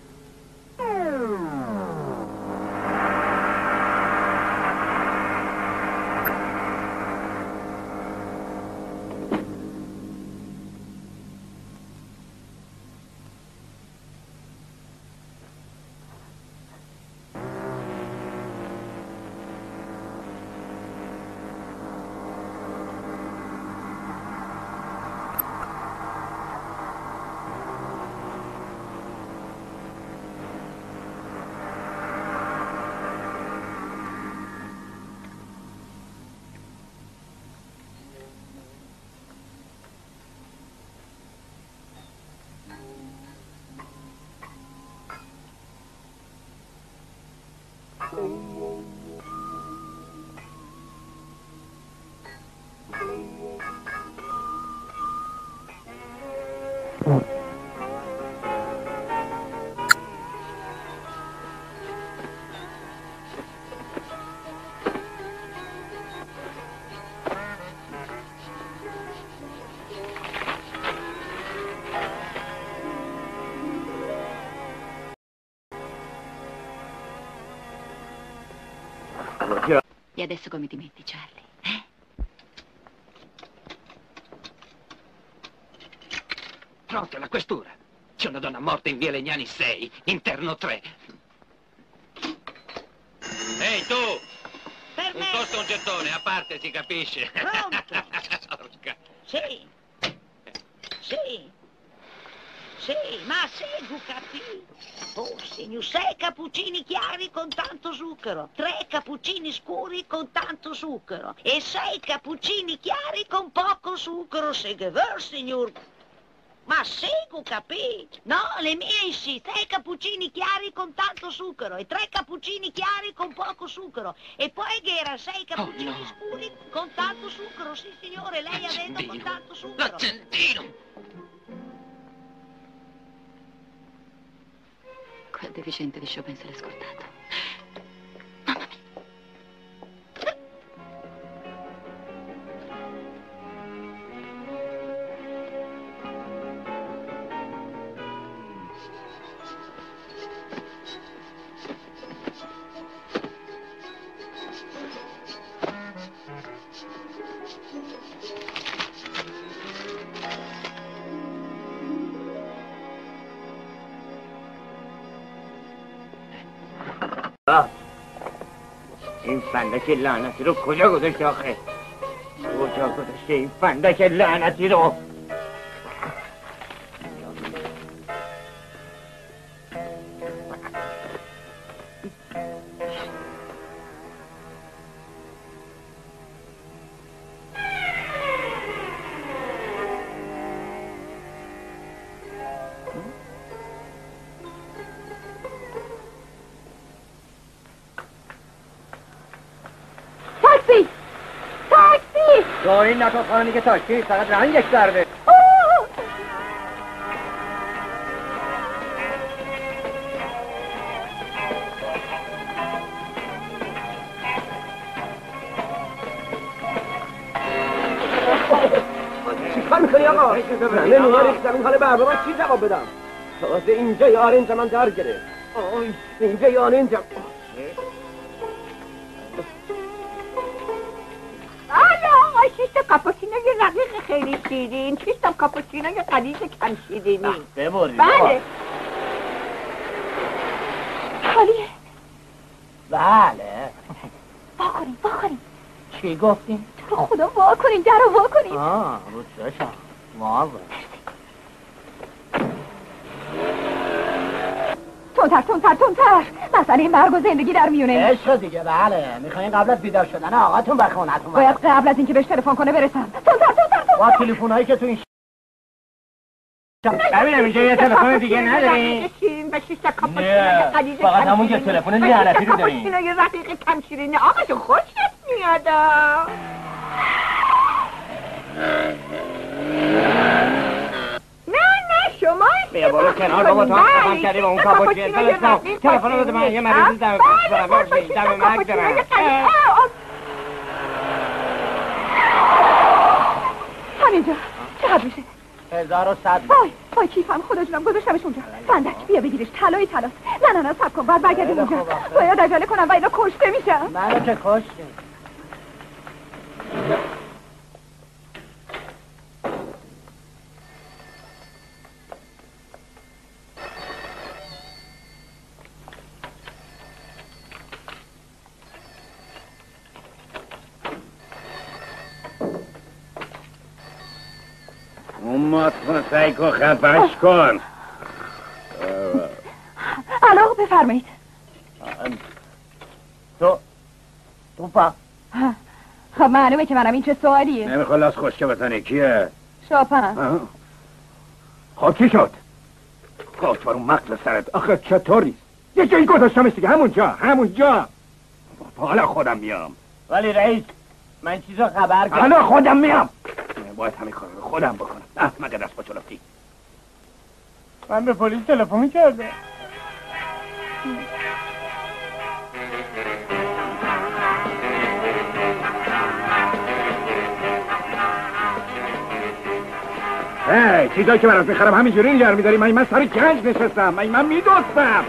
E adesso come ti metti, Charlie? Pronto alla questura. C'è una donna morta in via Legnani 6, interno 3. Ehi, tu! Per un me. costo e un gettone, a parte, si capisce. Pronto? Orca. Sì. Sì. Sì, ma segui, capì? Oh, signor, 6 cappuccini chiari con tanto zucchero, 3 cappuccini scuri con tanto zucchero e 6 cappuccini chiari con poco zucchero. Seghe ver, signor. Ma segui, capì? No, le mie sì, 6 cappuccini chiari con tanto zucchero e 3 cappuccini chiari con poco zucchero. E poi che era 6 cappuccini scuri con tanto zucchero. Sì, signore, lei ha detto con tanto zucchero. L'accendino! Quel deficiente di Chopin se l'è scordato. این فندک لعنتی رو کجا گذاشته آخه؟ کجا گذاشته این فندک لعنتی رو؟ تو این نتوخانی که تاکسی فقط رنگش درده. چیکار میکنی آقا؟ من نوها ریختم این حال بربا من چی جواب بدم؟ تازه اینجا یار اینجا من در گرفت. اینجا یار اینجا. شیست کاپوچینو یه رقیق خیلی شیرین، شیستم کاپوچینو یه قلیز کم شیرینی. بباری بله. خالیه. بله. واکنین. چی گفتین؟ تو رو خدا واکنین، در رو واکنین. رو چشم. واقعا. تندتر. مسئله این مرگ و زندگی در میونه. عشق دیگه بله. میخواین قبل از بیدار شدن آقاتون به خونتون باید قبل از اینکه بهش تلفن کنه برسم. تندتر. با تلفن‌هایی که تو این ببینم اینجا یه تلفن دیگه ندارین؟ نه فقط همون یه تلفن لعنتی رو دارین. کاپوچینو یه رقیق کم شیرینی. آقا جو خوشت میاد. نه شما بیا برو کنار بابا تو هم کردی با اون کاپوچینو. تلفن رو بده من یه مریضی دم مرگ دارم. همینجا چقدر میشه؟ 1100. وای کیفم خدا جونم گذاشتمش اونجا. بندک بیا بگیرش طلای طلاست. نه صبر کن بعد برگردیم اونجا. باید عجله کنم و اینا کشته میشم. منو که کشته. اومد کن سعی کن خفش کن. الو بفرمایید. تو پا خب معلومه که منم این چه سوالیه. نمیخواد لاس خشکه بزنی کیه؟ شاپن. خب چی شد؟ خاک بر اون مغز سرت آخه چطوری؟ یه جایی گذاشتمش دیگه همونجا حالا خودم میام. ولی رئیس من چیزا خبر کنم. حالا خودم میام. باید همین کار رو خودم بکنم. احمق دست با چلفتی. من به پلیس تلفن کردم. چیزایی که برات میخرم همینجوری نگه میداری؟ من سر گنج نشستم. من میدوستم.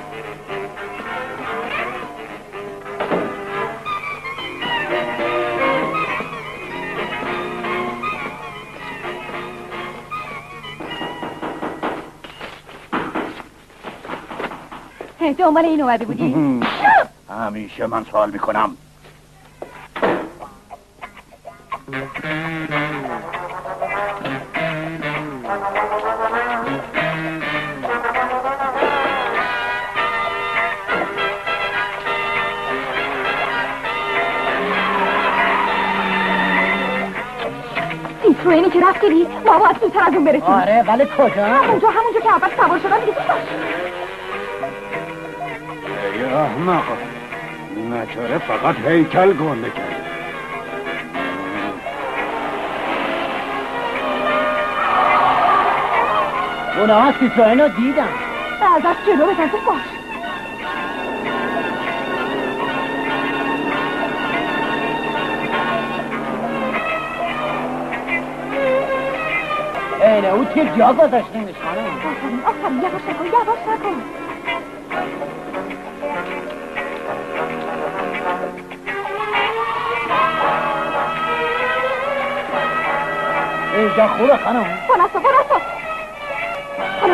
دنبال این اومده بودی؟ همیشه من سوال میکنم. سیتروئنی که رفتی ما باید زودتر از اون برسیم. آره ولی کجا؟ همونجا که اول سوار شدم دیگه باش. ای احمق نچاره فقط هیکل گنده کرده. اونا ها سیتروئن رو دیدم. ازش جلو بزن باش. اینه او که جا گذاشتیمش خانم. آفرین یواش نکن. اینجا خوبه خانم. برسو حالا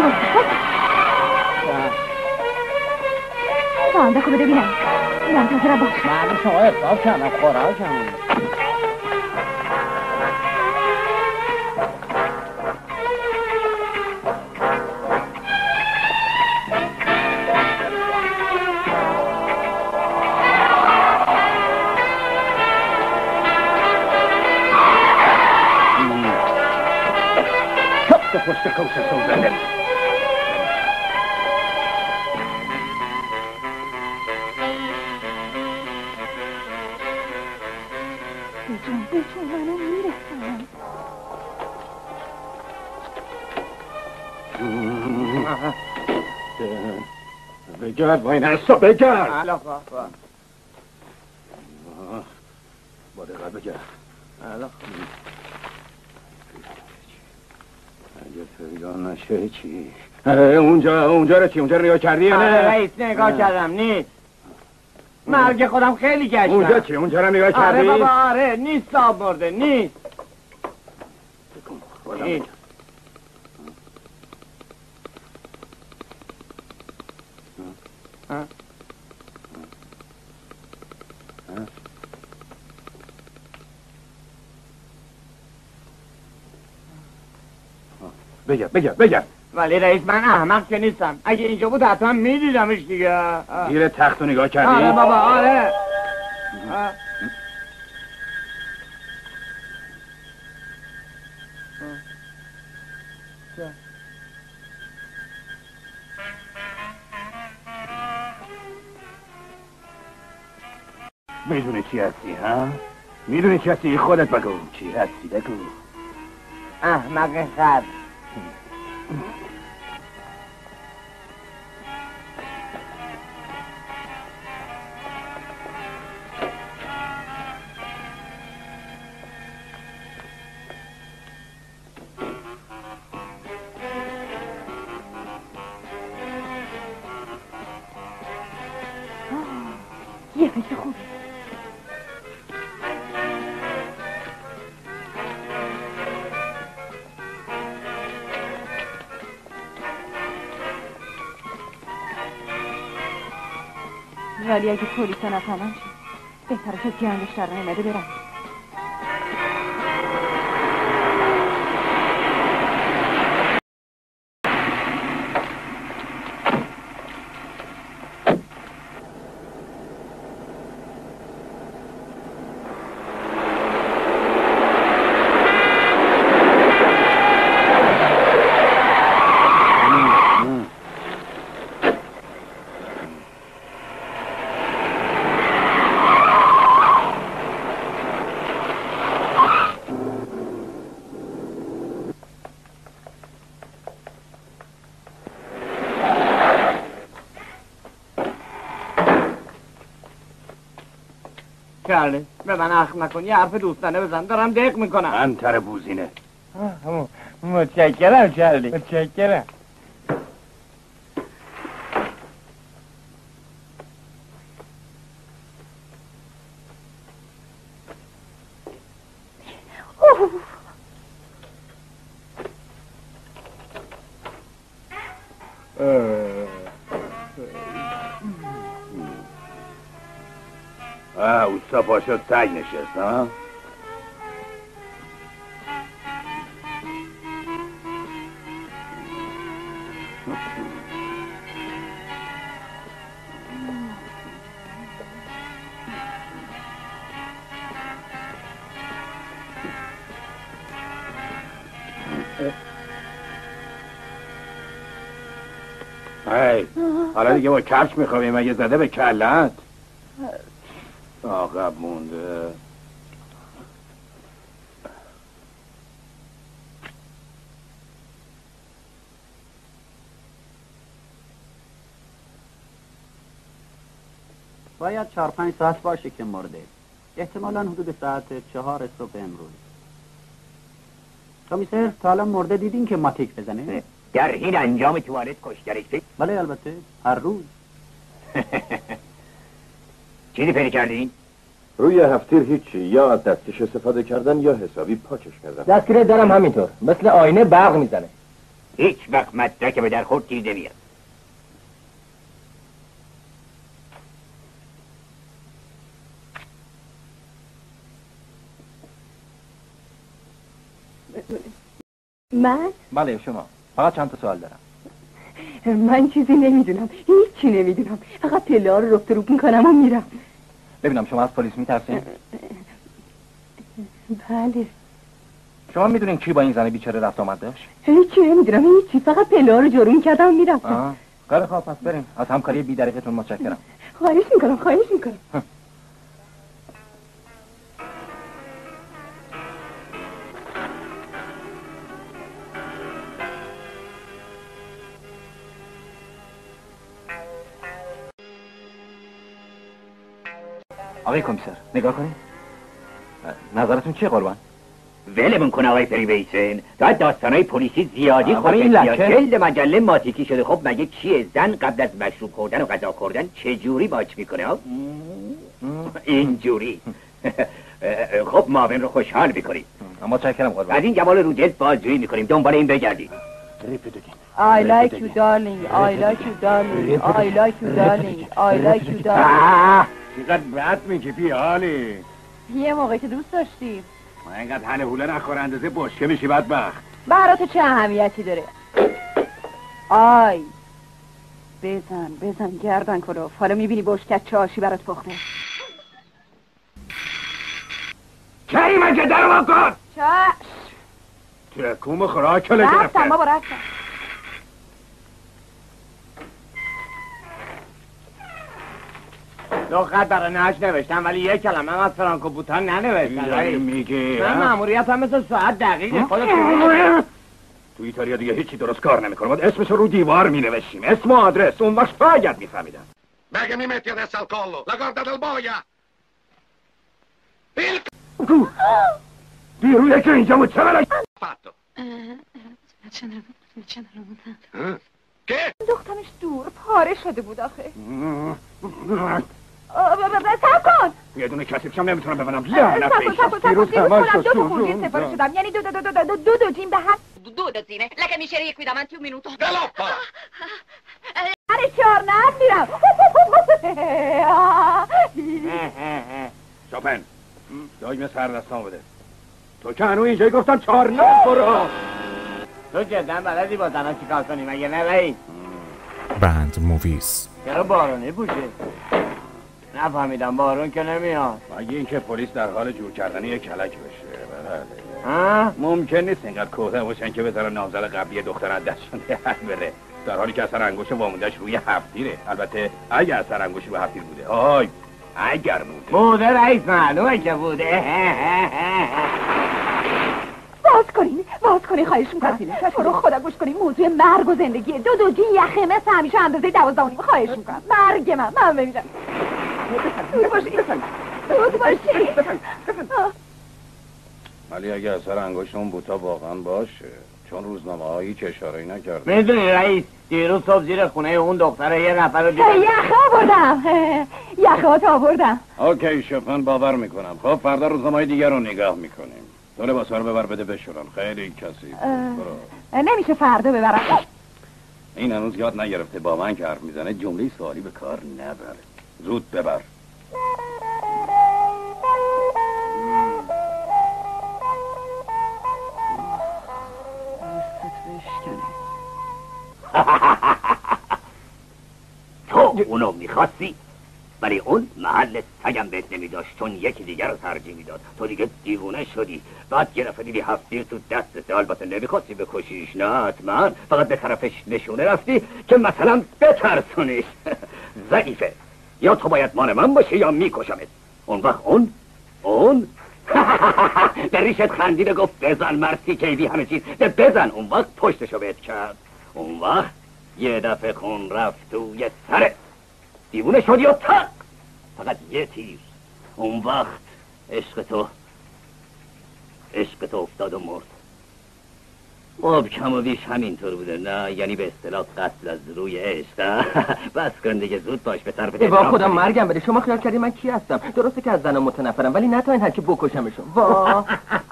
بانده خوبه ببینم. منتظرم باش. من شما حساب کردم خوراکم. پشت کوسه سوزنده بجون منم میرسم. بگرد با این حسا بگرد. با دقیقت بگرد. اگه پیدا نشه چی؟ اونجا رو چی؟ اونجا رو نگاه کردی یا نه؟ رئیس نگاه کردم نیست. مرگ خودم خیلی گشتم. اونجا چی؟ اونجا رو نگاه کردی؟ آره بابا آره نیست آب برده نیست. بگرد. ولی رئیس من احمق که نیستم. اگه اینجا بود حتما میدیدمش دیگه. زیر تخت رو نگاه کردی؟ آره بابا آره. میدونی چی هستی ها؟ میدونی چی هستی؟ خودت بگو چی هستی بگو. احمق خر. یه فکر خوبه. ولی اگه پلیسا نفهمن چی؟ بهتره که جنگش در نیامده برن. چارلی به من اخم نکن، یه حرف دوستانه بزن، دارم دق میکنم. انتر بوزینه. متشکرم چارلی، متشکرم. اوستا پاشد سگ نشست ها؟ حالا دیگه با کفش میخوابی مگه زده به کلت؟ عقب مونده. باید 4-5 ساعت باشه که مرده. احتمالاً حدود ساعت 4 صبح امروز. کمیسر تا الان مرده دیدین که ماتیک بزنه؟ در این انجام توالت کشترش فکر؟ بله البته هر روز. چیزی پیدا کردین؟ روی هفتیر هیچی، یا از دستش استفاده کردن یا حسابی پاکش کردن. دستگیره دارم همینطور، مثل آینه برق میزنه. هیچ وقت مدرک به در خورد گیر نمیاد. من؟ بله شما. فقط چند تا سوال دارم. من چیزی نمیدونم، هیچی نمیدونم، فقط پله ها رو رفت روب میکنم و میرم. ببینم شما از پلیس میترسین؟ بله. شما میدونین کی با این زن بیچاره رفت آمد داشت؟ هیچی نمیدونم، هیچی، فقط پله ها رو جارو میکردم و میرفتم. خیلی خوب، پس بریم. از همکاری بی‌دریغتون متشکرم. خواهش میکنم. آقای کمیسر نگاه کنید. نظرتون چیه قربان؟ ولمون کن آقای فریویسن. داد داستانای پلیسی زیادی خود این لکه جلد مجله ماتیکی شده. خب مگه چیه؟ زن قبل از مشروب خوردن و غذا خوردن چه جوری باک میکنه؟ اینجوری. خب معاون رو خوشحال میکنیم. متشکرم قربان. از این جمال رو جلد بازجویی میکنیم، دنبال این بگردید. I like you darling, I like you darling, I like you darling, I like you darling. چقدر بد میگی بیالی. یه موقع که دوست داشتیم. ما اینقدر هنه هوله نخور اندازه بشکه میشی بدبخت. برای تو چه اهمیتی داره؟ آی بزن گردن کلوف. حالا میبینی بشکت چه آشی برات پخته. کریمه که در ما کن. چشم تکوم خوراکله گرفته. رفتم بابا رفتم. دو خط برای نهش نوشتم ولی یک کلمه هم از فرانکو بوتان ننوشتم. میگی من مأموریت هم مثل ساعت دقیقه خودت تو ایتالیا دیگه هیچی درست کار نمیکنه. باید اسمش رو دیوار مینوشیم، اسم و آدرس. اون وقت باید میفهمیدم. Beh, mi metti adesso al collo? La corda del boia! Il بیرویه که اینجا چه بلش fatto? دختمش دور پاره شده بود آخه. سب کن. یه دونه کسیفشم نمیتونم ببنم. لعنت سب کن. دو خورجین سفارش دادم، یعنی دو جین به هم. Due dozzine, la camiceria è qui davanti un minuto. Galoppa! هر چهارنت میرم. شاپن دایمه سر دستان بده. تو که هنو اینجایی گفتم چهارنت برو. تو جدا بلدی با زنها چیکار کنی مگه نه رئیس؟ بند موویز. چرا بارونی پوشه؟ نفهمیدم بارون که نمیاد. مگه اینکه پلیس در حال جور کردن یک کلک بشه. ممکن نیست اینقدر کوته باشن که بذارن نامزد قبلی دختر از دستشون در بره، در حالی که اثر انگشت واموندهش روی هفتیره. البته اگه اثر انگشت رو هفتیر بوده. آی اگر بوده رئیس معلومه که بوده. باز کنین خواهش میکنم. تو رو خدا گوش کنین، موضوع مرگ و زندگیه. دو جین یخه مثل همیشه اندازه 12.5 خواهش میکنم. مرگ من بمیرم. دور باشی. ولی اگه اثر انگشت اون بوتا واقعا باشه، چون روزنامه ها هیچ اشاره‌ای نکرده. میدونی رئیس، دیروز صبح زیر خونه اون دختره یه نفر رو دیدم. یخه آوردم. اوکی شپن، باور میکنم. خب فردا روزنامه های دیگر رو نگاه میکنیم. تو لباسا رو ببر بده بشورن. خیلی کسی نمیشه فردا ببرم. این هنوز یاد نگرفته با من که حرف میزنه جمله سوالی به کار نبره. زود ببر. تو اونو میخواستی؟ ولی اون محل سگم بهت نمیداشت، چون یکی دیگر رو ترجیح میداد. تو دیگه دیوونه شدی. بعد یه دفعه دیدی هفتیر تو دستت. البته نمیخواستی بکشیش، نه حتما، فقط به طرفش نشونه رفتی که مثلا بترسونیش. ضعیفه. یا تو باید مال من باشی یا میکشمت. اون وقت اون در ریشت خندید گفت بزن مرسی کیدی همه چیز. بزن. اون وقت پشتشو بهت کرد. اون وقت یه دفعه خون رفت توی سرت. دیوونه شدی و تق. فقط یه تیر. اون وقت عشق تو افتاد و مرد. خب کم و بیش همینطور بوده، نه؟ یعنی به اصطلاح قتل از روی عشق. بس کن دیگه، زود باش به طرف وا خودم مرگم بده. شما خیال کردی من کی هستم؟ درسته که از زنم متنفرم، ولی نه تا این حد که بکشمشون. وا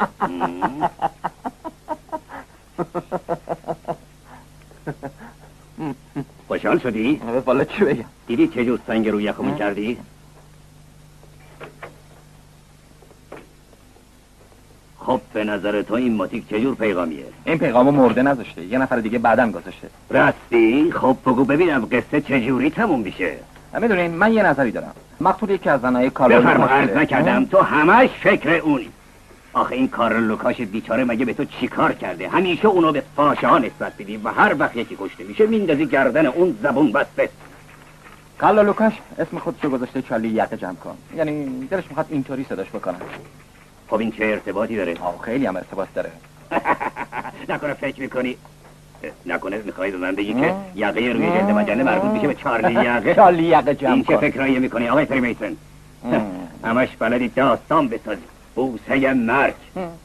خوشحال شدی؟ والا چی بگم؟ دیدی چه جور سنگ روی یخمون کردی؟ خب به نظر تو این ماتیک چه جور پیغامیه؟ این پیغامو مرده نذاشته، یه نفر دیگه بعدم گذاشته. راستی؟ خب بگو ببینم قصه چه جوری تموم میشه. میدونین من یه نظری دارم. مقتول یکی از زنای کارل بفرما. عرض نکردم تو همش فکر اونی. آخه این کارل لوکاش بیچاره مگه به تو چی کار کرده؟ همیشه اونو به فاشه ها نسبت بدی و هر وقت یکی کشته میشه میندازی گردن اون زبون بسته. کارل لوکاش اسم خودشو گذاشته چارلی یقه جمع کن. یعنی دلش میخواد اینطوری صداش بکنه. خب این چه ارتباطی داره؟ خیلی هم ارتباط داره. نکنه فکر میکنی نکنه میخوای به من بگی که یقه روی جلد مجله مربوط میشه به چارلی یقه؟ چارلی یقه جمع این کن. چه فکرایی میکنی آقای فریمیسن؟ همش بلدی داستان بسازی. بوسه مرگ.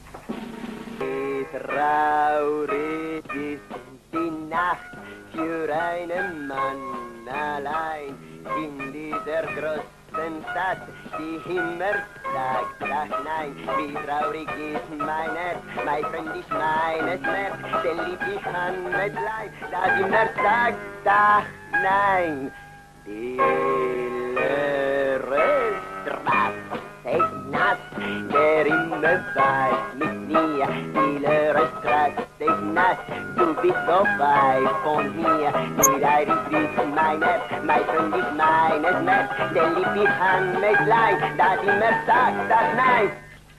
Traurig ist die Nacht für einen Mann allein in dieser großen Stadt, die immer sagt, ach nein, wie traurig ist mein Herz, mein Freund ist meines Schmerz, den lieb ich an mit Leid, das immer sagt, ach nein, die leere Straße ist nass, der immer weiß mit mir, die leere Straße ist nass, du bist so weit von mir, die Reihe ist mein Herz, mein Freund ist meines Schmerz, den lieb ich an mit Leid, das immer sagt, ach nein.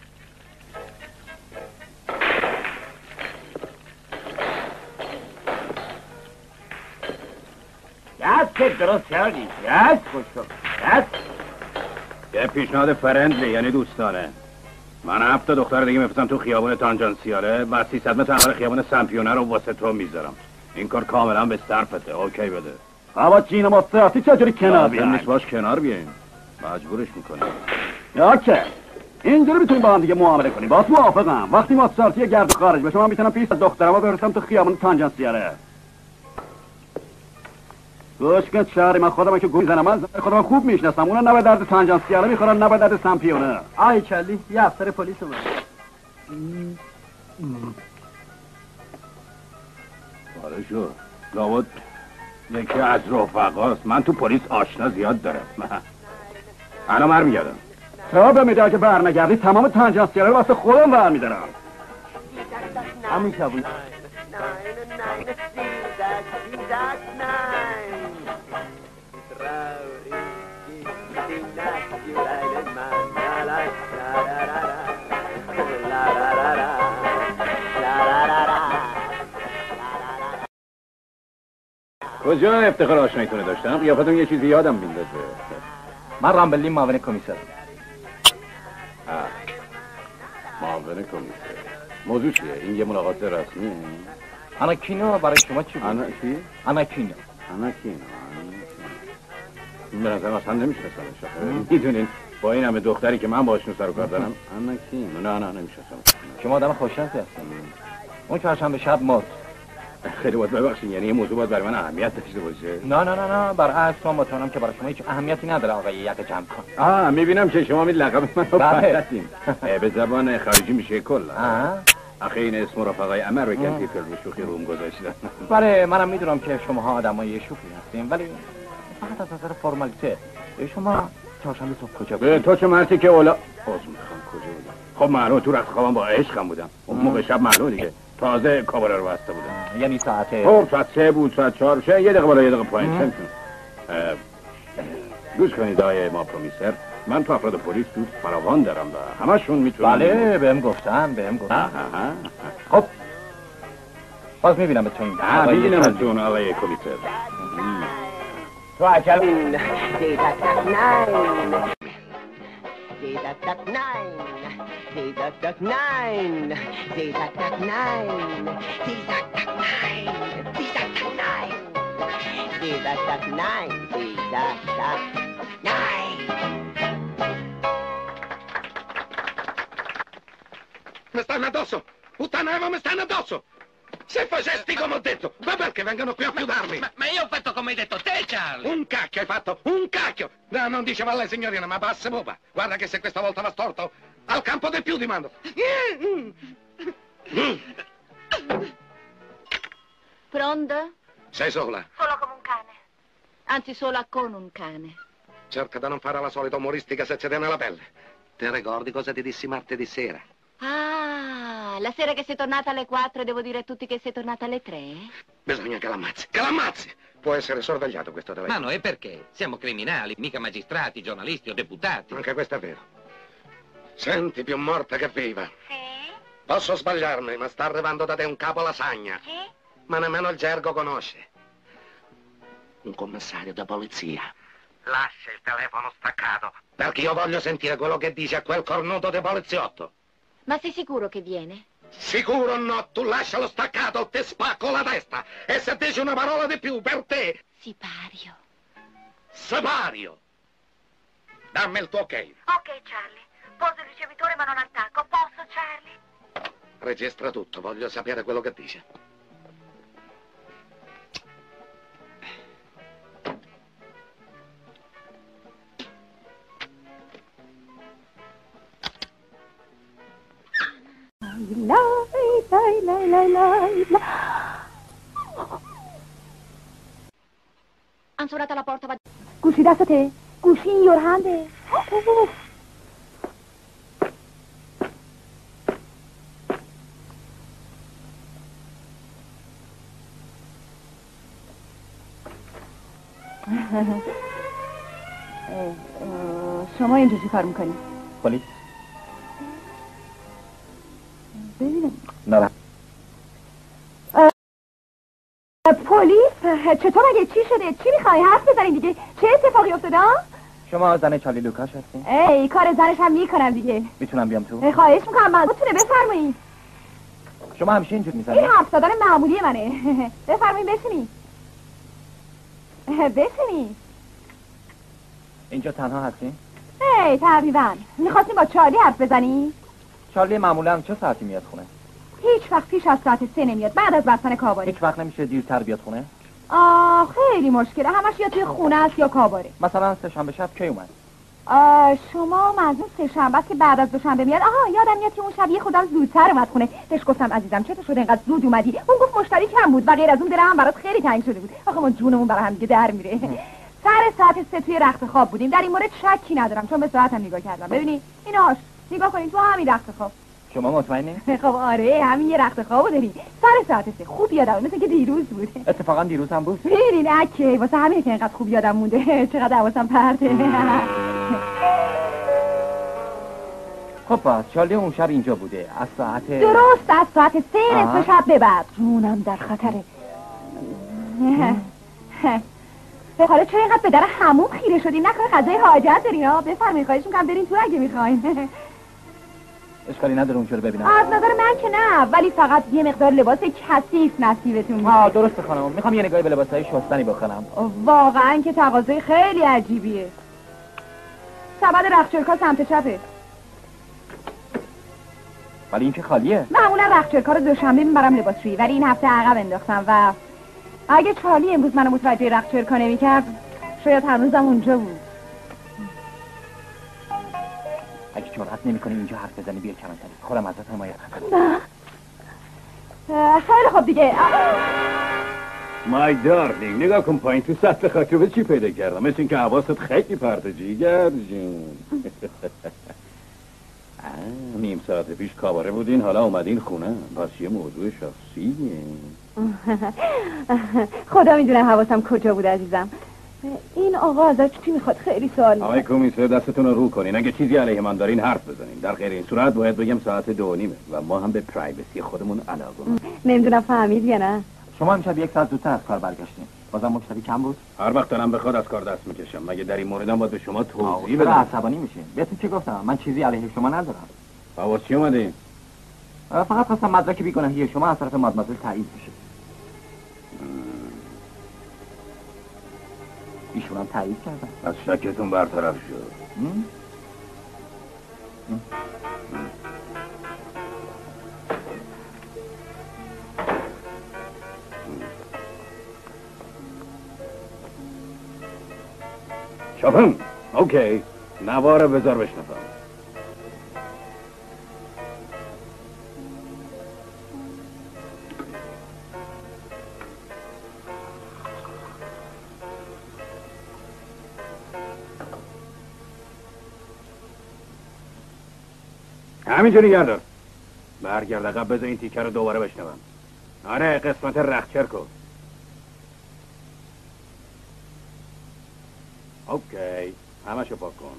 دست درست کردی. دست خوش کن. دست. یه پیشنهاد فرندلی، یعنی دوستانه. من 7 تا دختر دیگه میفرستم تو خیابون تانجانسیاله و 300 متر اول خیابون سمپیونه رو واسه تو میذارم. این کار کاملا به صرفته. اوکی بده. بابا چین مصرفی چجوری کنار بیاین؟ باش کنار بیاین. مجبورش میکنه. اوکی. اینجوری میتونیم با هم دیگه معامله کنیم. باهات موافقم. وقتی مصرفی گرد خارج بشه من میتونم پیش دخترمو بفرستم تو خیابون تانجانسیاله. گوش کن شهری، من خودم که گوی زنم، من خودم خوب میشناسم. اونا نه به درد تانجانسیاله میخورن نه به درد سمپیونه. آی کلی یه افسر پلیس اومد. آره شو لابد یکی از رفقاست. من تو پلیس آشنا زیاد دارم. انا برمیگردم. تا به میده که برنگردی تمام تانجانسیاله رو واسه خودم برمیدارم. همین کبوی کجا افتخار آشناییتونه داشتم؟ قیافتون یه چیزی یادم میندازه. من رامبلی معاون کمیسر. معاون کمیسر. موضوع چیه؟ این یه ملاقات رسمیه؟ آناکینو برای شما چی بود؟ چی؟ آناکینو. به نظرم اصلا نمیشناسمش. میدونین با این همه دختری که من باشون سر و کار دارم نه نمیشناسم. شما آدم خوششانسی هستین. اون چهارشنبه شب مرد. خیلی باید ببخشین، یعنی این موضوع باید برای من اهمیت داشته باشه. نه برعکس من مطمئنم که برای شما هیچ اهمیتی نداره آقای یک جمع کن. میبینم که شما می لقب من رو بلدین. به زبان خارجی میشه کل. آخه این اسم رفقای امریکن پیپل رو شوخی روم گذاشتن. بله منم میدونم که شماها آدمای شوخی هستین، ولی فقط از نظر فرمالیته شما چهارشنبه صبح کجا بودید؟ تو چه مرتی که اولا میخوام کجا بودم؟ خب معلومه تو رخت خوابم با عشقم بودم. اون موقع شب معلومه دیگه. تازه کاباره رو بسته بودم. یعنی ساعت خب ساعت 3 بود، ساعت 4 شه، یه دقیقه بالا یه دقیقه پایین. چه میتونم گوش کنید آقای ما کمیسر، من تو افراد پلیس تو فراوان دارم و همشون میتونن. بله بهم گفتن. خب باز میبینم به تو این میبینم از اون آقای کمیسر. تو عجل Mi stanno addosso! Puttana Eva, mi stanno addosso! Se facesti come ho detto, ma perché vengono qui a chiudermi? Ma io ho fatto come hai detto te, Charlie! Un cacchio hai fatto, un cacchio! No, non diceva lei, signorina, ma passa popa. Guarda che se questa volta va storto, al campo del più ti mando. Pronto? Sei sola? Sola come un cane. Anzi, sola con un cane. Cerca di non fare la solita umoristica se c'è nella pelle. Ti ricordi cosa ti dissi martedì sera? Ah, la sera che sei tornata alle 4 devo dire a tutti che sei tornata alle 3? Bisogna che l'ammazzi, che l'ammazzi! Può essere sorvegliato questo telefono. Ma no, e perché? Siamo criminali, mica magistrati, giornalisti o deputati. Anche questo è vero. Senti, più morta che viva. Sì? Posso sbagliarmi, ma sta arrivando da te un capo lasagna. Sì? Ma nemmeno il gergo conosce. Un commissario di polizia. Lascia il telefono staccato, perché io voglio sentire quello che dice a quel cornuto di poliziotto. Ma sei sicuro che viene? Sicuro no, tu lascialo staccato o ti spacco la testa. E se dici una parola di più, per te... Sipario. Sipario! Dammi il tuo ok. Ok, Charlie. Poso il ricevitore ma non attacco. Posso, Charlie? Registra tutto, voglio sapere quello che dice. Han suonato alla porta. گوشی دستته؟ گوشی این your hanده. شما اینجا چی کار میکنی؟ پلیس ببینم نه پلیس؟ چطور مگه چی شده؟ چی میخوای؟ حرف بزنین دیگه. چه اتفاقی افتاده؟ شما زن چارلی لوکاش هستین؟ ای کار زنش هم میکنم دیگه. میتونم بیام تو؟ خواهش میکنم مزبوطونه بفرمایید. شما همیشه اینجور میزنید؟ این حرف زدن معمولی منه. بفرمایید بشینید. بشینید. اینجا تنها هستین؟ ای تقریبا. میخواستیم با چارلی حرف بزنی؟ چارلی معمولا چه ساعتی میاد خونه؟ هیچ وقت پیش از ساعت 3 نمیاد، بعد از بستن کاباری. هیچ وقت نمیشه دیرتر بیاد خونه؟ خیلی مشکله، همش یا توی خونه است یا کاباره. مثلا سه‌شنبه شب کی اومد؟ شما منظور سه‌شنبه است که بعد از دوشنبه میاد؟ یادم میاد که اون شب یه خودم زودتر اومد خونه. بهش گفتم عزیزم چطور شد اینقدر زود اومدی؟ اون گفت مشتری کم بود و غیر از اون دلم برات خیلی تنگ شده بود. آخه ما جونمون برای هم دیگه در میره. سر ساعت 3 توی رخت خواب بودیم. در این مورد شکی ندارم چون به ساعتم نگاه کردم. ببینی ایناش نگاه کنین تو همین رخت خواب. شما مطمئنی؟ خب آره همین یه رخت خوابو داریم. سر ساعت 3 خوب یادم مثل که دیروز بود. اتفاقا دیروز هم بود. ببینین اکی واسه همین که اینقدر خوب یادم مونده. چقدر حواسم پرته. خب پس چارلی اون شب اینجا بوده از ساعت درست از ساعت 3 نصف شب به بعد. جونم در خطره. حالا چرا اینقدر به در حموم خیره شدین؟ نکنه غذای حاجت دارین ها؟ بفرمایید خواهش می‌کنم برین تو اگه می‌خواین. اشکالی نداره اونجا رو ببینم. از نظر من که نه، ولی فقط یه مقدار لباس کثیف نصیبتون میشه. درسته خانم، میخوام یه نگاهی به لباسای شستنی بکنم. واقعا که تقاضای خیلی عجیبیه. سبد رختچرکا سمت چپه. ولی این که خالیه. معمولا رختچرکا رو دوشنبه میبرم لباسشویی، ولی این هفته عقب انداختم و اگه چارلی امروز منو متوجه رختچرکا نمی‌کرد شاید هنوزم اونجا بود. اگه جرأت نمی‌کنی اینجا حرف بزنی بیا کمتری. خودم ازت حمایت می‌کنم. خیلی خوب دیگه. مای دارلینگ نگاه کن پایین تو سطح خاطره چی پیدا کردم. مثل اینکه حواست خیلی پرته جیگر جون. نیم ساعت پیش کاباره بودین حالا اومدین خونه. پس یه موضوع شخصیه. خدا میدونه حواسم کجا بود عزیزم. این آقا ازش چی میخواد؟ خیلی سوال میکنه. آقای کمیسر دستتون رو رو کنین. اگه چیزی علیه من دارین حرف بزنین. در غیر این صورت باید بگم ساعت 2:30 و ما هم به پرایوسی خودمون علاقه. نمیدونم فهمید یا نه. شما امشب 1 ساعت زودتر از کار برگشتین. بازم مشتری کم بود؟ هر وقت دلم بخواد از کار دست میکشم. مگه در این موردم باید به شما توضیح بدم؟ عصبانی میشین. بهتون چی گفتم؟ من چیزی علیه شما ندارم. حواس چی اومدین؟ فقط خواستم مدرک بیگناهی شما از طرف مادمازل تایید بشه. ایشون هم تایید کردن. از شکتون برطرف شد. شاپم اوکی نواره بذار بشنفم. همینجوری گردار. برگرد عقب بذار این تیکه رو دوباره بشنوم. آره قسمت رختچرکو. اوکی همشو پاک کن.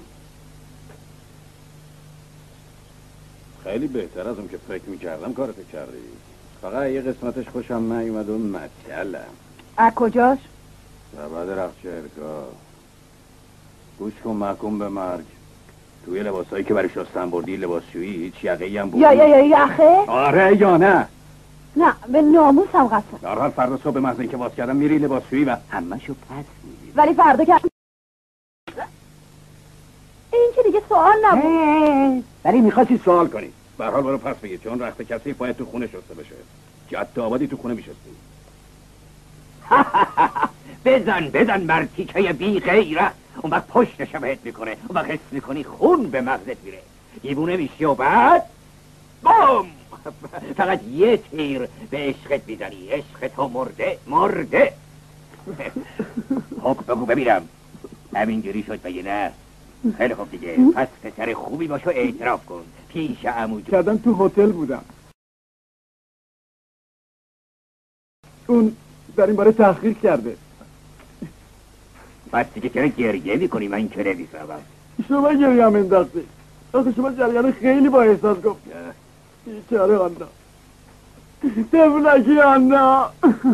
خیلی بهتر از اون که فکر میکردم کارتو کردی. فقط یه قسمتش خوشم نیومد و مچلم. از کجاش؟ سبد رختچرکا. گوش کن محکوم به مرگ. توی لباسایی که برای شستن بردی لباسشویی هیچ یقه‌ای هم بود. یا یخه؟ آره یا نه؟ نه به ناموسم قسم. در حال فردا صبح به محض اینکه باز کردم میری لباسشویی و همشو پس میدی. ولی فردا که این که دیگه سوال نبود. ولی میخواستی سوال کنی. به هر حال برو پس بگیر چون رخت کثیف باید تو خونه شسته بشه. جد آبادی تو خونه میشستی. بزن بر تیکه بی غیره. اون وقت پشتش بهت میکنه. اون وقت حس میکنی خون به مغزت میره. دیوونه میشی و بعد بوم فقط یه تیر به عشقت میزنی. عشق تو مرده. خب بگو ببینم همینجوری شد بگی نه؟ خیلی خوب دیگه پس پسر خوبی باش و اعتراف کن پیش عمو کردن تو هتل بودم. اون در این باره تحقیق کرده. پس دیگه چرا گریه میکنی؟ من که نمیفهمم. شما گریه هم انداختی. آخه شما جریان خیلی با احساس گفت. بیچاره آنا تفلکی آنا.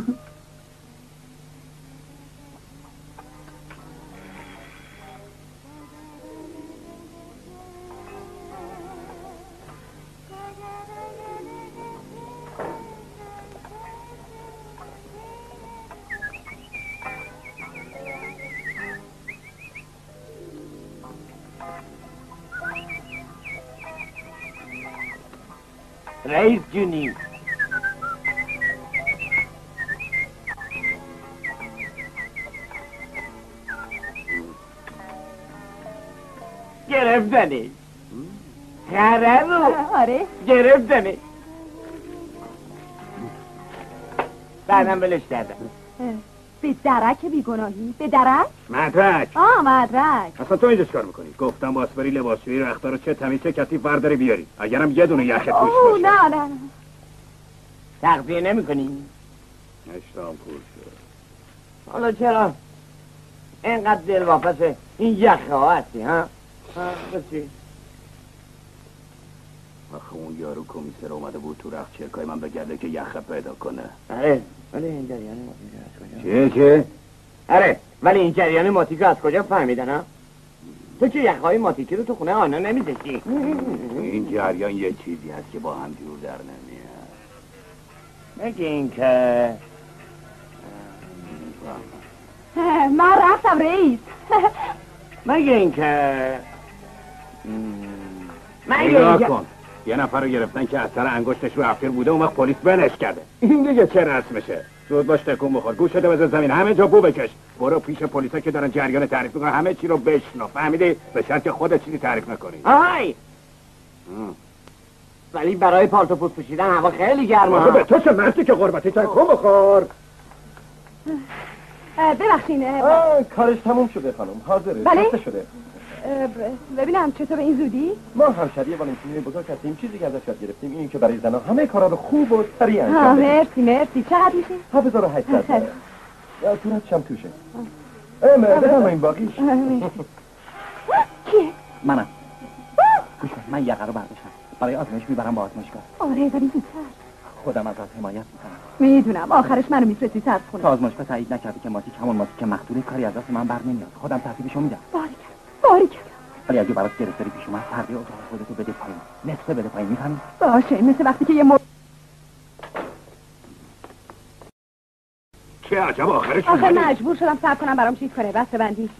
رئیس جونی گرفتنی خرابو آره گرفتنی بعدم بلش کردم به درک بیگناهی به درک؟ مدرک مدرک اصلا تو اینجا چکار میکنی؟ گفتم باسبری لباسشویی رختار چه تمیز چه کثیف ورداری بیاری اگرم یه دونه یخت توش باشه نه تغذیه نمی کنی؟ اشتام پول شد حالا چرا اینقدر دل واپسه این یخه ها هستی ها؟ بسی آخه اون یارو کمیسر اومده بود تو رخت چرکای من بگرده که یخه پیدا کنه آره ولی این جریان ماتیکو از کجا چه؟ آره ولی این جریان ماتیکو از کجا فهمیدن ها؟ تو که یخهای ماتیکی رو تو خونه آنا نمیذاشتی؟ این جریان یه چیزی هست که با هم جور در نمیاد مگه این که من رفتم رئیس مگه این که نگاه کن یه نفر رو گرفتن که اثر انگشتش رو افیر بوده اون وقت پلیس بلش کرده این دیگه چه رسمشه زود باش تکون بخور گوشتو بذار زمین همه جا بو بکش برو پیش پلیسا که دارن جریان تعریف میکنن همه چی رو بشنو فهمیدی به شرط که خودت چیزی تعریف نکنی آهای ولی برای پالتو پوست پوشیدن هوا خیلی گرمه به تو چه مردی که قربتی تکون بخور ببخشین کارش تموم شده خانم حاضره بله؟ شده ببینم چطور به این زودی؟ ما همشهری والنتینی بزرگ هستیم چیزی که ازش یاد گرفتیم این که برای زنها همه کارا رو خوب و سریع انجام بدیم مرسی چقدر میشه؟ 7800 یا صورتش هم توشه مرده هم این باقیش کیه؟ منم گوش کن من یقه رو برداشتم برای آزمایش میبرم با آزمایشگاه آره ولی زودتر خودم از حمایت میکنم میدونم آخرش منو میفرستی سرد خونه تا آزمایشگاه تایید نکرده که ماتیک همون ماتیک مقتوله کاری از دست من بر نمیاد خودم ترتیبشو میدم باریکلا ولی اگه برات گرفتاری پیش اومد فرقی اتاق خودتو بده پایین نصفه بده پایین میفهمی باشه مثل وقتی که یه چه عجب آخرش آخر مجبور شدم صبر کنم برام چیز کنه بسته بندی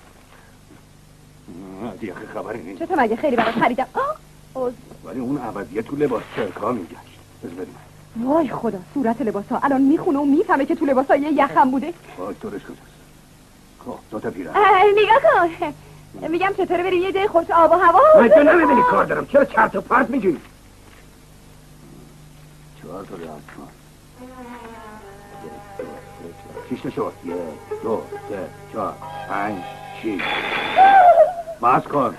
دیگه خبری نیست چطور مگه خیلی برات خریدم ولی اون عوضیه تو لباس چرکا میگشت بذاریم وای خدا صورت لباسا الان میخونه و میفهمه که تو لباسا یه یخم بوده فاکتورش کجاست خب دوتا پیرن نگاه کن میگم چطوره بریم یه جای خوش آب و هوا من تو نمیدونی کار دارم چرا چرت و پرت میگی 4 تا ریاض کن 6 تا شد 1 2 3 4 5 6 باز کن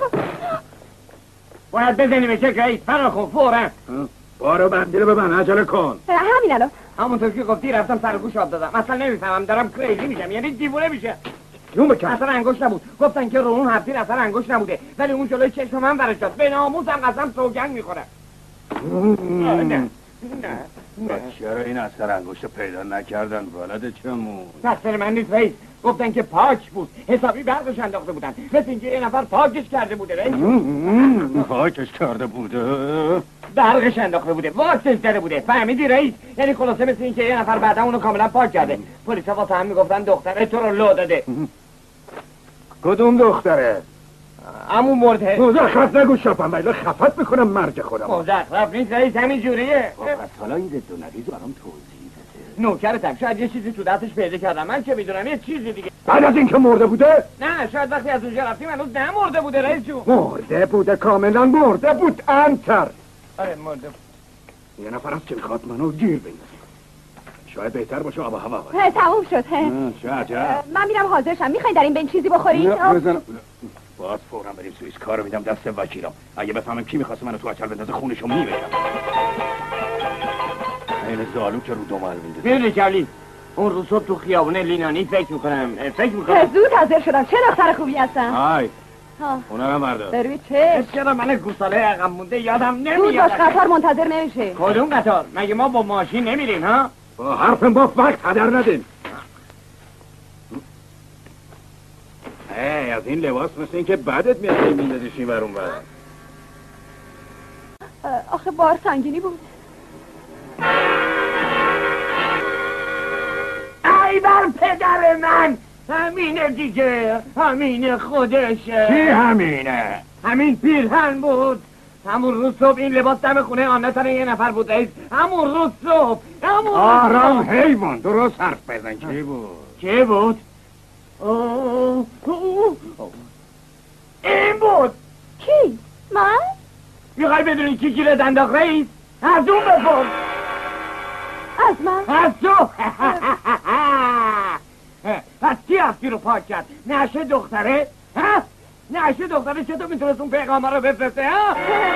باید بزنیم چه رئیس فراخون فورا بارو بندیل ببن عجله کن همین الان همونطور که گفتی رفتم سر گوش آب دادم اصلا نمیفهمم دارم کریزی میشم یعنی دیوونه میشه جون بکن اثر انگشت نبود گفتن که رو اون هفتیر اثر انگشت نبوده ولی اون جلوی چشم من برش داد به ناموسم قسم سوگند میخوره نه چرا این اثر انگشت پیدا نکردن ولد چمون تقصیر من نیست رئیس گفتن که پاک بود حسابی برقش انداخته بودن مثل اینکه یه نفر پاکش کرده بوده رئیس پاکش کرده بوده برقش انداخته بوده واکسش زده بوده فهمیدی رئیس یعنی خلاصه مثل اینکه یه نفر بعدا اونو کاملا پاک کرده پلیسا واسه هم میگفتن دختره تو رو لو داده کدوم دختره همون مرده مزخرف نگو شاپم بیلا خفت میکنم مرگ خودم مزخرف نیست رئیس همین جوریه پس حالا این رد و نقیض برام توضیح بده نوکرتم شاید یه چیزی تو دستش پیدا کردم من که میدونم یه چیزی دیگه بعد از اینکه مرده بوده نه شاید وقتی از اونجا رفتیم هنوز نمرده بوده رئیس جون مرده بوده کاملا مرده بود انتر آره مرده یه نفر هست که میخواد منو گیر بندازه شاید بهتر باشه آب و هوا تموم شد چه عجب من میرم حاضر شم میخوای در این بین چیزی بخورید باز فورا بریم سوئیس کارو میدم دست وکیلم اگه بفهمم کی میخواست منو تو اچل بندازه خونشو میبرم این زالو که رو دومال میده میدونی جولی اون روز صبح تو خیابونه لینانی فکر میکنم زود حاضر شدم چه دختر خوبی هستم های اونه هم بردار بروی چه چرا من گوساله عقب مونده یادم زود نمیاد باش قطار منتظر نمیشه کدوم قطار مگه ما با ماشین نمیریم ها با حرف ما وقت هدر ندیم از این لباس مثل این که بعدت میاد میندازیش این برون بر آخه بار سنگینی بود ای بر پدر من همینه دیگه همینه خودشه چی همینه؟ همین پیرهن بود همون روز صبح این لباس دم خونه آنه سر یه نفر بود رئیس همون روز صبح آرام حیوان درست حرف بزن کی بود؟ کی بود؟ این بود میخوای بدونی کی گیرت انداخت رئیس؟ از اون بپرس. از من؟ از تو. پس کی افتی رو پاک کرد؟ نشه دختره؟ ها؟ نشه دختره چطور میتونست اون پیغامه رو بفرسته ها؟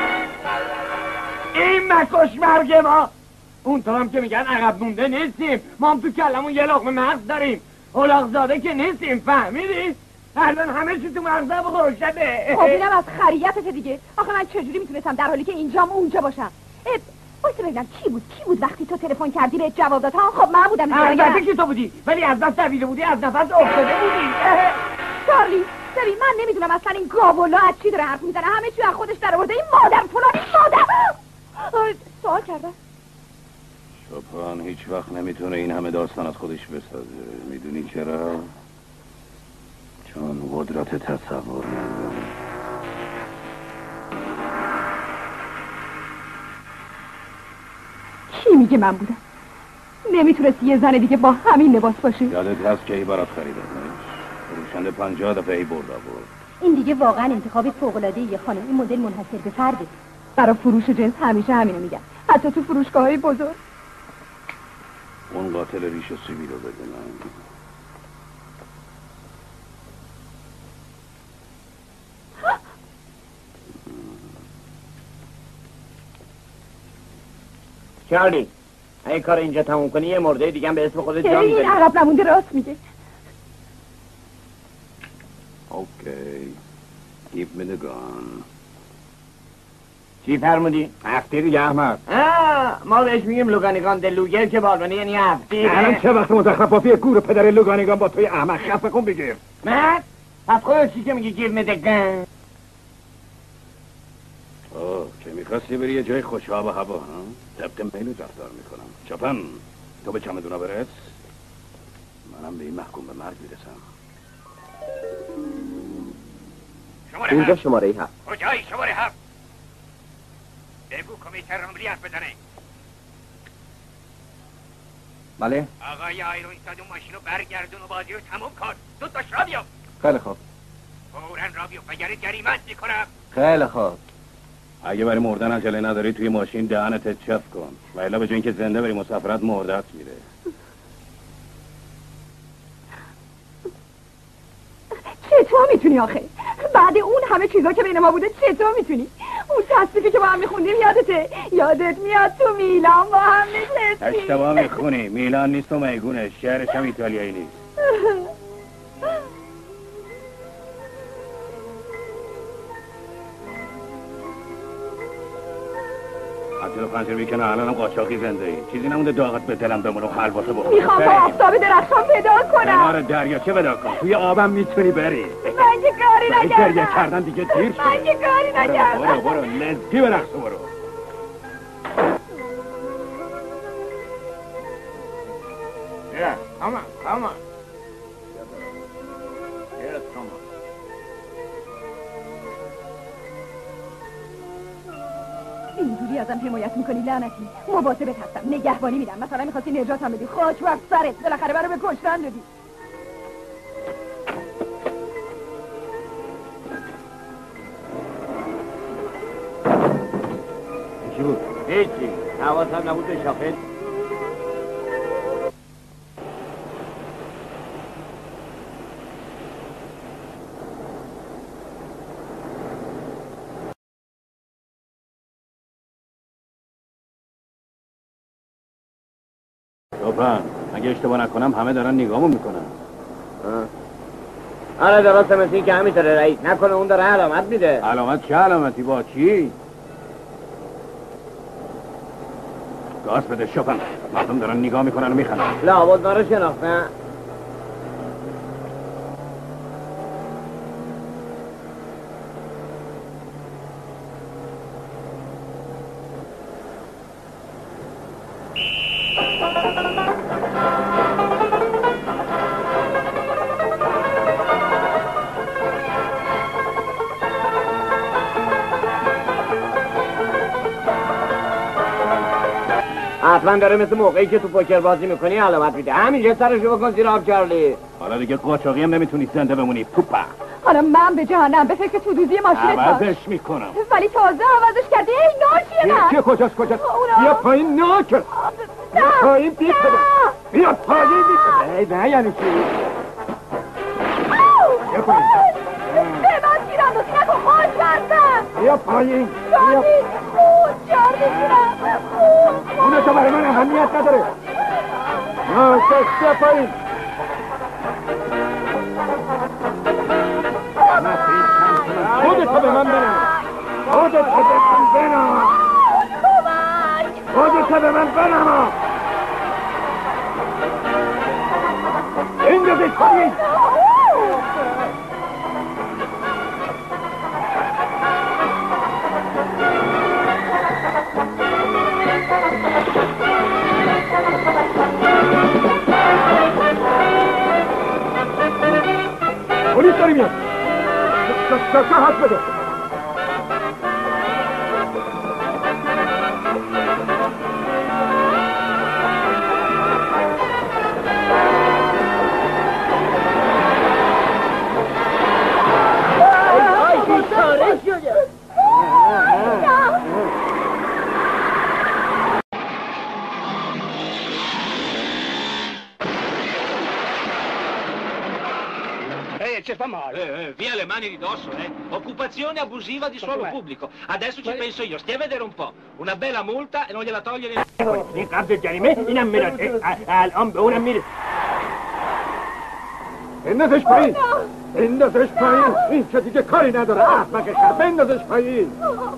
این مکش مرگ ما. اون طورم که میگن عقب مونده نیستیم، ما هم تو کلمون یه لقمه مغز داریم، اولاغ زاده که نیستیم، فهمیدی؟ الان همه چی تو مغزه بخور شده. خب اینم از خریتت دیگه. آخه من چجوری میتونستم در حالی که اینجام اونجا باشم؟ بایسته ببینم کی بود وقتی تو تلفن کردی بهت جواب داد؟ ها خب من بودم. البته که تو بودی، ولی از دست دویده بودی، از نفس افتاده بودی. چارلی ببین من نمیدونم اصلا این گاولا از چی داره حرف میزنه، همه چی از خودش در آورده. این مادر فلانی مادر. سوال کردم. شوپان هیچ وقت نمیتونه این همه داستان از خودش بسازه. میدونی چرا؟ چون قدرت تصور نداره. کی میگه من بودم؟ نمیتونستی یه زن دیگه با همین لباس باشه؟ یادت هست که ای برات خریدنش؟ فروشنده 50 دفعه ای برد. این دیگه واقعا انتخاب فوق‌العاده‌ایه خانم. این مدل منحصر به فرده. برای فروش جنس همیشه همینو میگن، حتی تو فروشگاه‌های بزرگ. اون قاتل ریش سیبی رو بده من. چارلی اگه کار اینجا تموم کنی یه مرده دیگه هم به اسم خودت جا میذاری. این عقب نمونده راست میگه. اوکی. Give me the gun. چی فرمودی؟ هفته دیگه احمد. ما بهش میگیم لوگانیگان دلوگر که بالمانی یعنی هفته. الان چه وقت مزخرفاتی گور پدر لوگانیگان با توی احمد خفه کن بگیر. من؟ پس خودت چی که میگی گیر مدگن؟ که میخواستی بری یه جای خوش آب و هوا ها؟ طبق میلوت رفتار میکنم. چاپن تو به چمدونا برس، منم به این محکوم به مرگ میرسم. اینجا شماره 7. کجایی شماره 7؟ بگو کمیسر راملی حرف بزنه. بله آقای آیرونستاد اون ماشین رو برگردون و بازی رو تموم کن. زود باش را بیو. خیلی خوب. فوراً را بیو وگرنه جریمت میکنم. خیلی خوب. اگه برای مردن عجله نداری توی ماشین دهنت چف کن و الا به جای اینکه زنده بری مسافرت مردت میره. چطور میتونی آخه؟ بعد اون همه چیزا که بین ما بوده چطور میتونی؟ اون تصنیفی که با هم میخوندیم یادته؟ یادت میاد تو میلان با هم میشستیم؟ اشتباه میخونی. میلان نیست و میگونه، شهرش هم ایتالیایی نیست. عطیل پنجر بیکنه الانم قاچاقی زنده ای. چیزی نمونده داغت به دلم بمونه و خلواسه بخوره. میخوام با آفتاب درخشان پیدا کنم. کنار دریا چه پیدا کن؟ توی آبم میتونی بری. من که کاری نکردم. گریه کردن دیگه دیر شده. من که کاری نکردم. برو لنزگی به رقص برو. Yeah, come on. Yes, come on. اینجوری ازم حمایت میکنی لعنتی. مواظبت هستم، نگهبانی میدم. مثلا میخواستی نجاتم بدی، خاک بر سرت، بالاخره برو به کشتن دادی. چی بود؟ هیچی، حواسم نبود به شاخص. شوپن اگه اشتباه نکنم همه دارن نگاهمون میکنن. آره درسته، مثل این که همینطوره رئیس. نکنه اون داره علامت میده. علامت چه علامتی؟ با چی؟ گاز بده شوپن، مردم دارن نگاه میکنن و میخندن. لابد ما رو شناختن. حتما داره مثل موقعی که تو پوکر بازی میکنی علامت میده. همینجا سرشو بکن زیر آب چارلی. حالا دیگه قاچاقی هم نمیتونی زنده بمونی پوپا. حالا من به جهنم به فکر تودوزی ماشین عوضش میکنم. ولی تازه عوضش کرده. ای ناشیه من. که کجاست؟ بیا پایین ناکر. بیا پایین بیا پایین ای نه یعنی چی؟ بیا پایین. به من گیراندازی نکن خواهش کردم. بیا پایین. جانی خود جار بگیرم خود. اونو تو برای من اهمیت نداره. بیا پایین. خودتو به من بنام. خودتو به من بنام. بندازش پایین. پلیس داری میاد. دکتر حد بده. Ci fa male. Via le mani di dosso, Occupazione abusiva di suolo pubblico. Adesso ci penso io, stia a vedere un po'. Una bella multa e non gliela toglie nessuno. این قبض جریمه اینم میرد. الان به اونم میره. بندازش پایین. بندازش پایین. این که دیگه کاری نداره. احمق شر. بندازش پایین.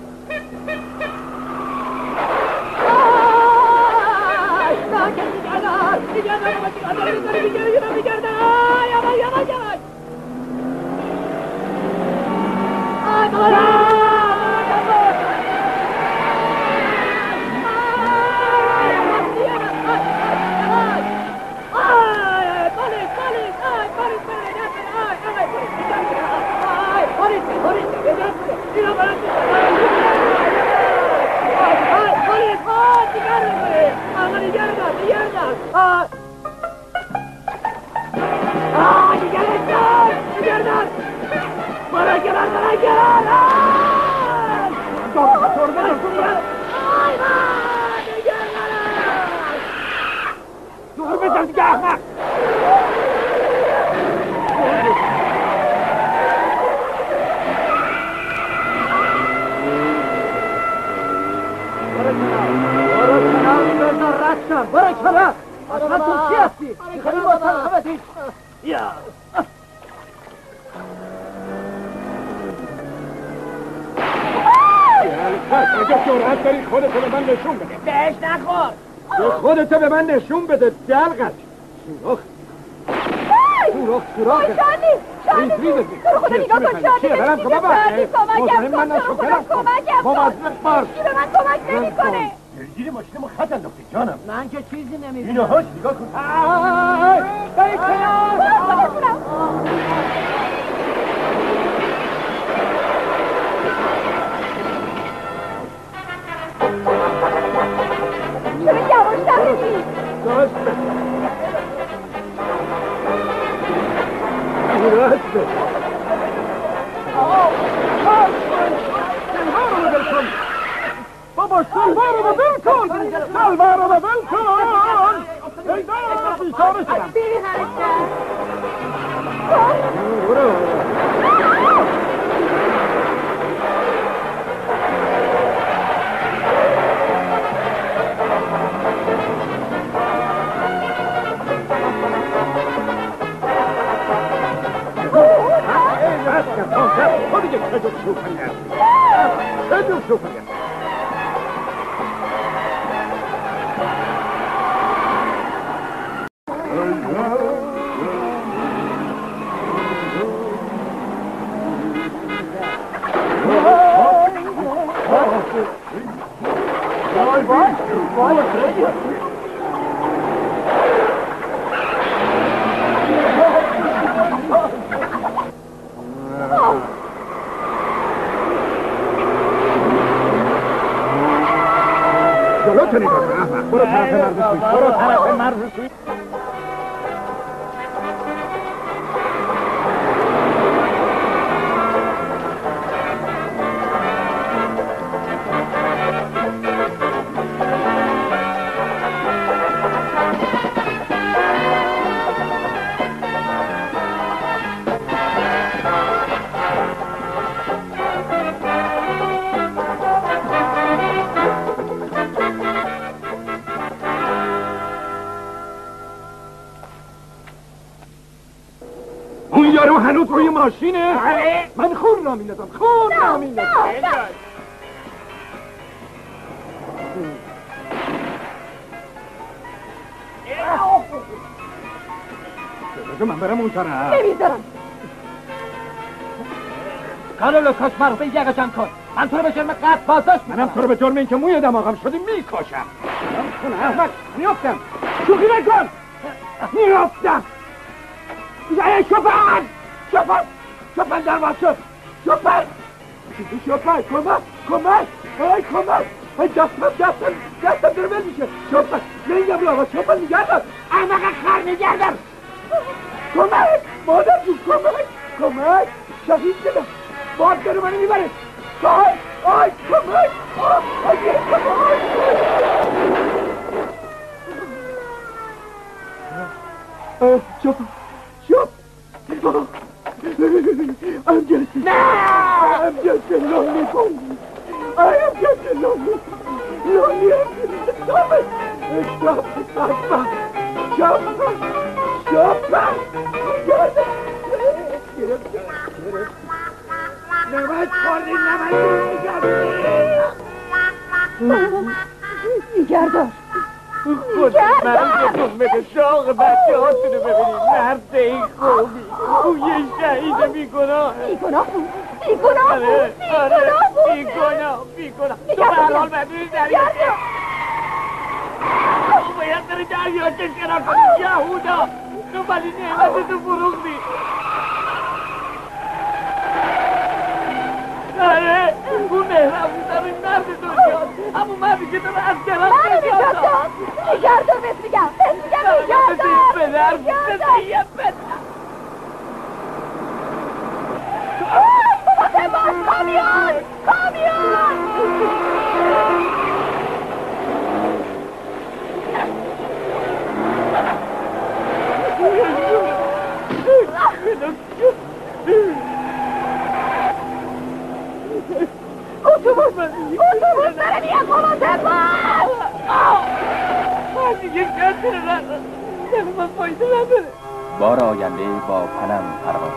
خودتو به من نشون بده. بهش نخور. خودتو به من نشون بده. دلقش سوراخ شانی تو خدا نگاه کن. شانی برم کن بابا. مزاحم من نشو. برم کن. مواظب باش. به من کمک نمیکنه. جلگیر ماشین ما خط انداختی جانم. من که چیزی نمیبینم. اینو هاش نگاه کن. چرا یواشتر میگی؟ بابا سلوار رو بل کن. سلوار رو بل کن. ای دارم بیچاره شدم. بیری حرکت. جلو تو نگاه کن احمق. برو طرف مرز سویس. برو طرف مرز سویس. ماشینه؟ من خون را میندازم خون را میندازم من برم اون طرف نمیذارم. کارولو کاشمارو به یقه جمع کن. من تو رو به جرم قتل بازداشت میکنم. منم تو رو به جرم اینکه موی دماغم شدی میکشم. کن احمد میافتم. شوخی نکن. میافتم. شوپر در باز شد. شوپر کمک ای کمک ای دستم در بل میشه. شوپر نمیگم رو آقا شوپر نگردم. احمق خر نگردم. کمک مادر جون کمک شهید شدم. باد داره منو میبره. آی کمک شوپ I'm just lonely I am just lonely stop it stop نمک خوردی نگردار مرد به شاق بچه هاتونو ببینید مرد این خوبی او یه شهید بیگناه تو به هر حال بدونی دریا تو باید بری دریا چشکرا کنی یهودا تو ولی نعمت تو فروختی آره اون مهربون ترین مرد دنیاست همون مردی که تو رو از کرم نجات داد نگردار بهت میگم نگردار کامیون اتوبوس داره میاد مواظب باش دیگه کسی من فایده نداره بار آینده با پنم پرواز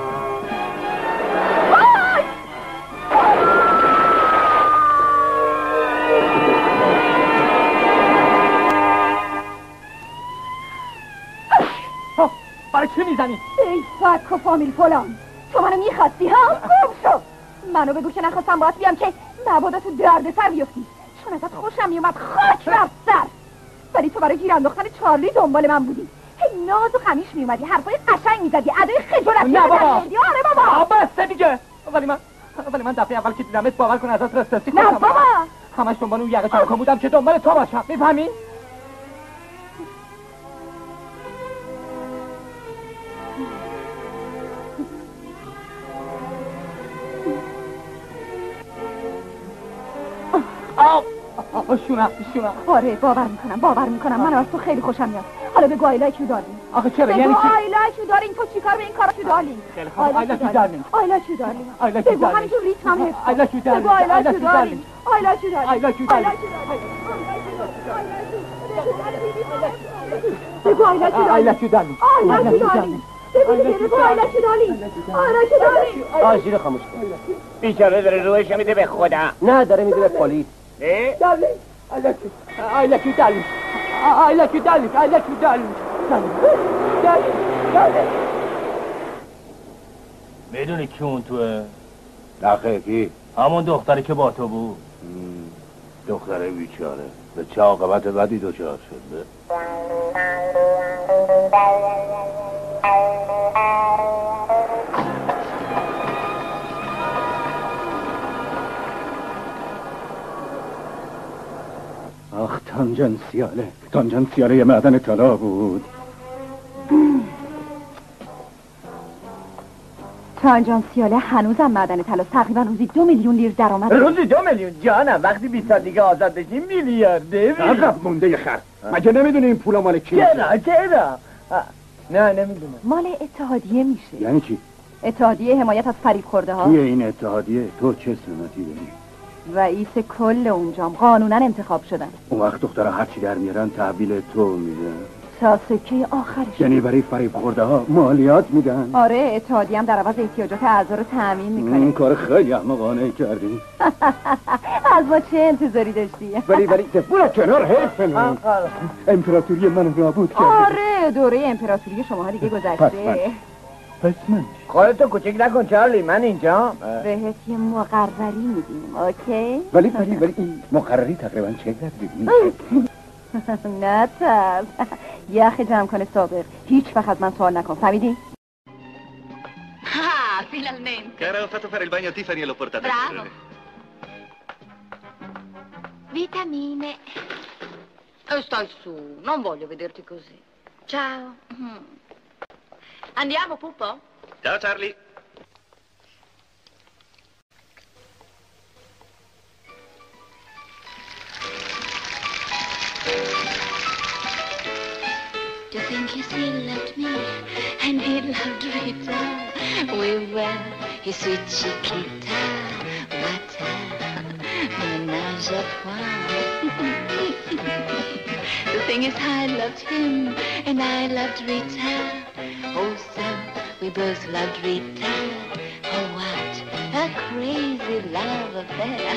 برای چه میزنی؟ ای فک و فامیل فلان تو منو میخواستی ها؟ خوب شد منو بگو که نخواستم باید بیام که مبادا تو درد سر بیفتی چون ازت خوشم میومد خاک بر سر ولی تو برای گیر انداختن چارلی دنبال من بودی هی ناز و خمیش میومدی حرفای قشنگ میزدی ادای خجالتی نه بابا آره بابا بسته دیگه ولی من دفعه اول که دیدمت باور کن ازت رسترسی نه بابا همش دنبال اون یقه چرکان بودم که دنبال تو باشم میفهمی؟ شونم آره باور میکنم من از تو خیلی خوشم میاد حالا بگو I like you darling آخه چرا یعنی چی؟ I like you darling تو چیکار به این کارا تو darling خیلی خوب I like you darling بگو همینجور ریتمم حفظ I like you darling بگو I like you darling I like you darling I like you darling بگو I like you darling I like you darling بگو I like you darling آژیر خاموش کن بیچاره داره رویش میده به خودم نه داره میده به پلیس I like you darling I like you darling میدونی کی اون توه؟ نخه کی؟ همون دختری که با تو بود دختره بیچاره به چه عاقبت بدی دچار شده آخ تانجنسیاله یه معدن طلا بود تانجنسیاله هنوزم معدن طلا تقریبا روزی 2 میلیون لیر درآمد روزی 2 میلیون جانم وقتی 20 سال دیگه آزاد بشیم میلیاردر عقب مونده خر مگه نمیدونی این پولا مال کی؟ چرا؟ نه نمیدونم مال اتحادیه میشه یعنی چی؟ اتحادیه حمایت از فریب خورده ها توی این اتحادیه تو چه سمتی داری؟ رئیس کل اونجام قانونا انتخاب شدن اون وقت دخترها هرچی در میارن تحویل تو میدن تا سکه آخرش. یعنی برای فریب خورده ها مالیات میدن؟ آره، اتحادیه هم در عوض احتیاجات اعضا رو تأمین میکنه. این کار خیلی احمقانه کردی. از ما چه انتظاری داشتی؟ ولی برو کنار، حیف امپراتوری من نابود کرده. آره، دوره امپراتوری شما دیگه گذشته. پس من خودتو کوچیک نکن چارلی، من اینجا. بهت یه مقرری میدیم، اوکی؟ ولی این مقرری تقریبا چه قدری؟ نه ترس، یخ جمع کنه سابق، هیچ وقت از من سوال نکن، فهمیدی؟ Ah, finalmente. Cara, ho fatto fare il bagno a Tiffany e l'ho portata a Bravo. correre. Vitamine. Stai su, non voglio vederti così. Ciao. Andiamo, pupo? Ciao, Charlie. To think he still loved me and he loved Rita. We were his sweet Chiquita. What a menage a trois. The thing is, I loved him and I loved Rita. Oh, so we both loved Rita. Oh, what a crazy love affair.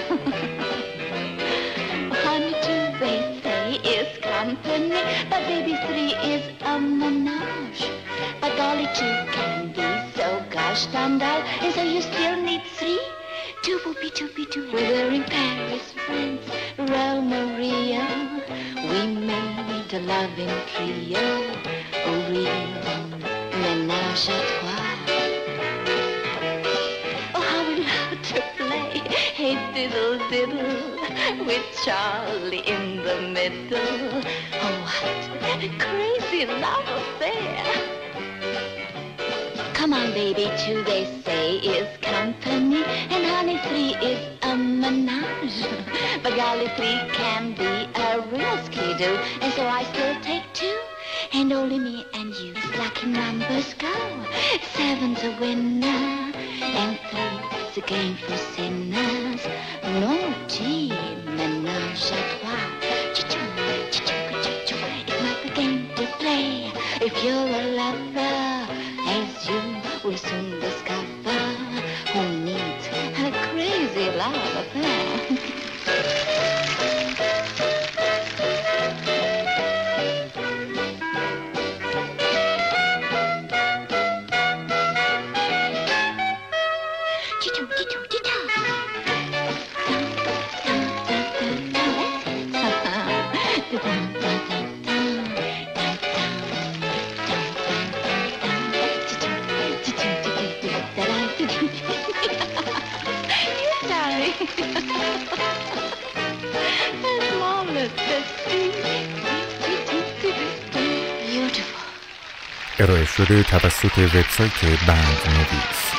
Honey, two, they say, is company, but baby, three is a menage. But Dolly, two can be so gosh darn dull, and so you still need three? Two, boopy, toopy, two. We were in Paris, France, Rome, Rio. We made a loving trio, a real menage a trois. Oh, how we loved to play, hey diddle diddle, with Charlie in the middle. Oh, what a crazy love affair. Come on, baby, two, they say, is company, and honey, three is a menage. But golly, three can be a real skidoo, and so I still take two, and only me and you. Lucky numbers go, seven's a winner, and three's a game for sinners. No, gee, menage a trois. Cha-choo, cha-choo, cha-choo. It's not the game to play if you're a lover, as you will soon discover who needs a crazy love affair. ارائه شده توسط وبسایت بند موویز.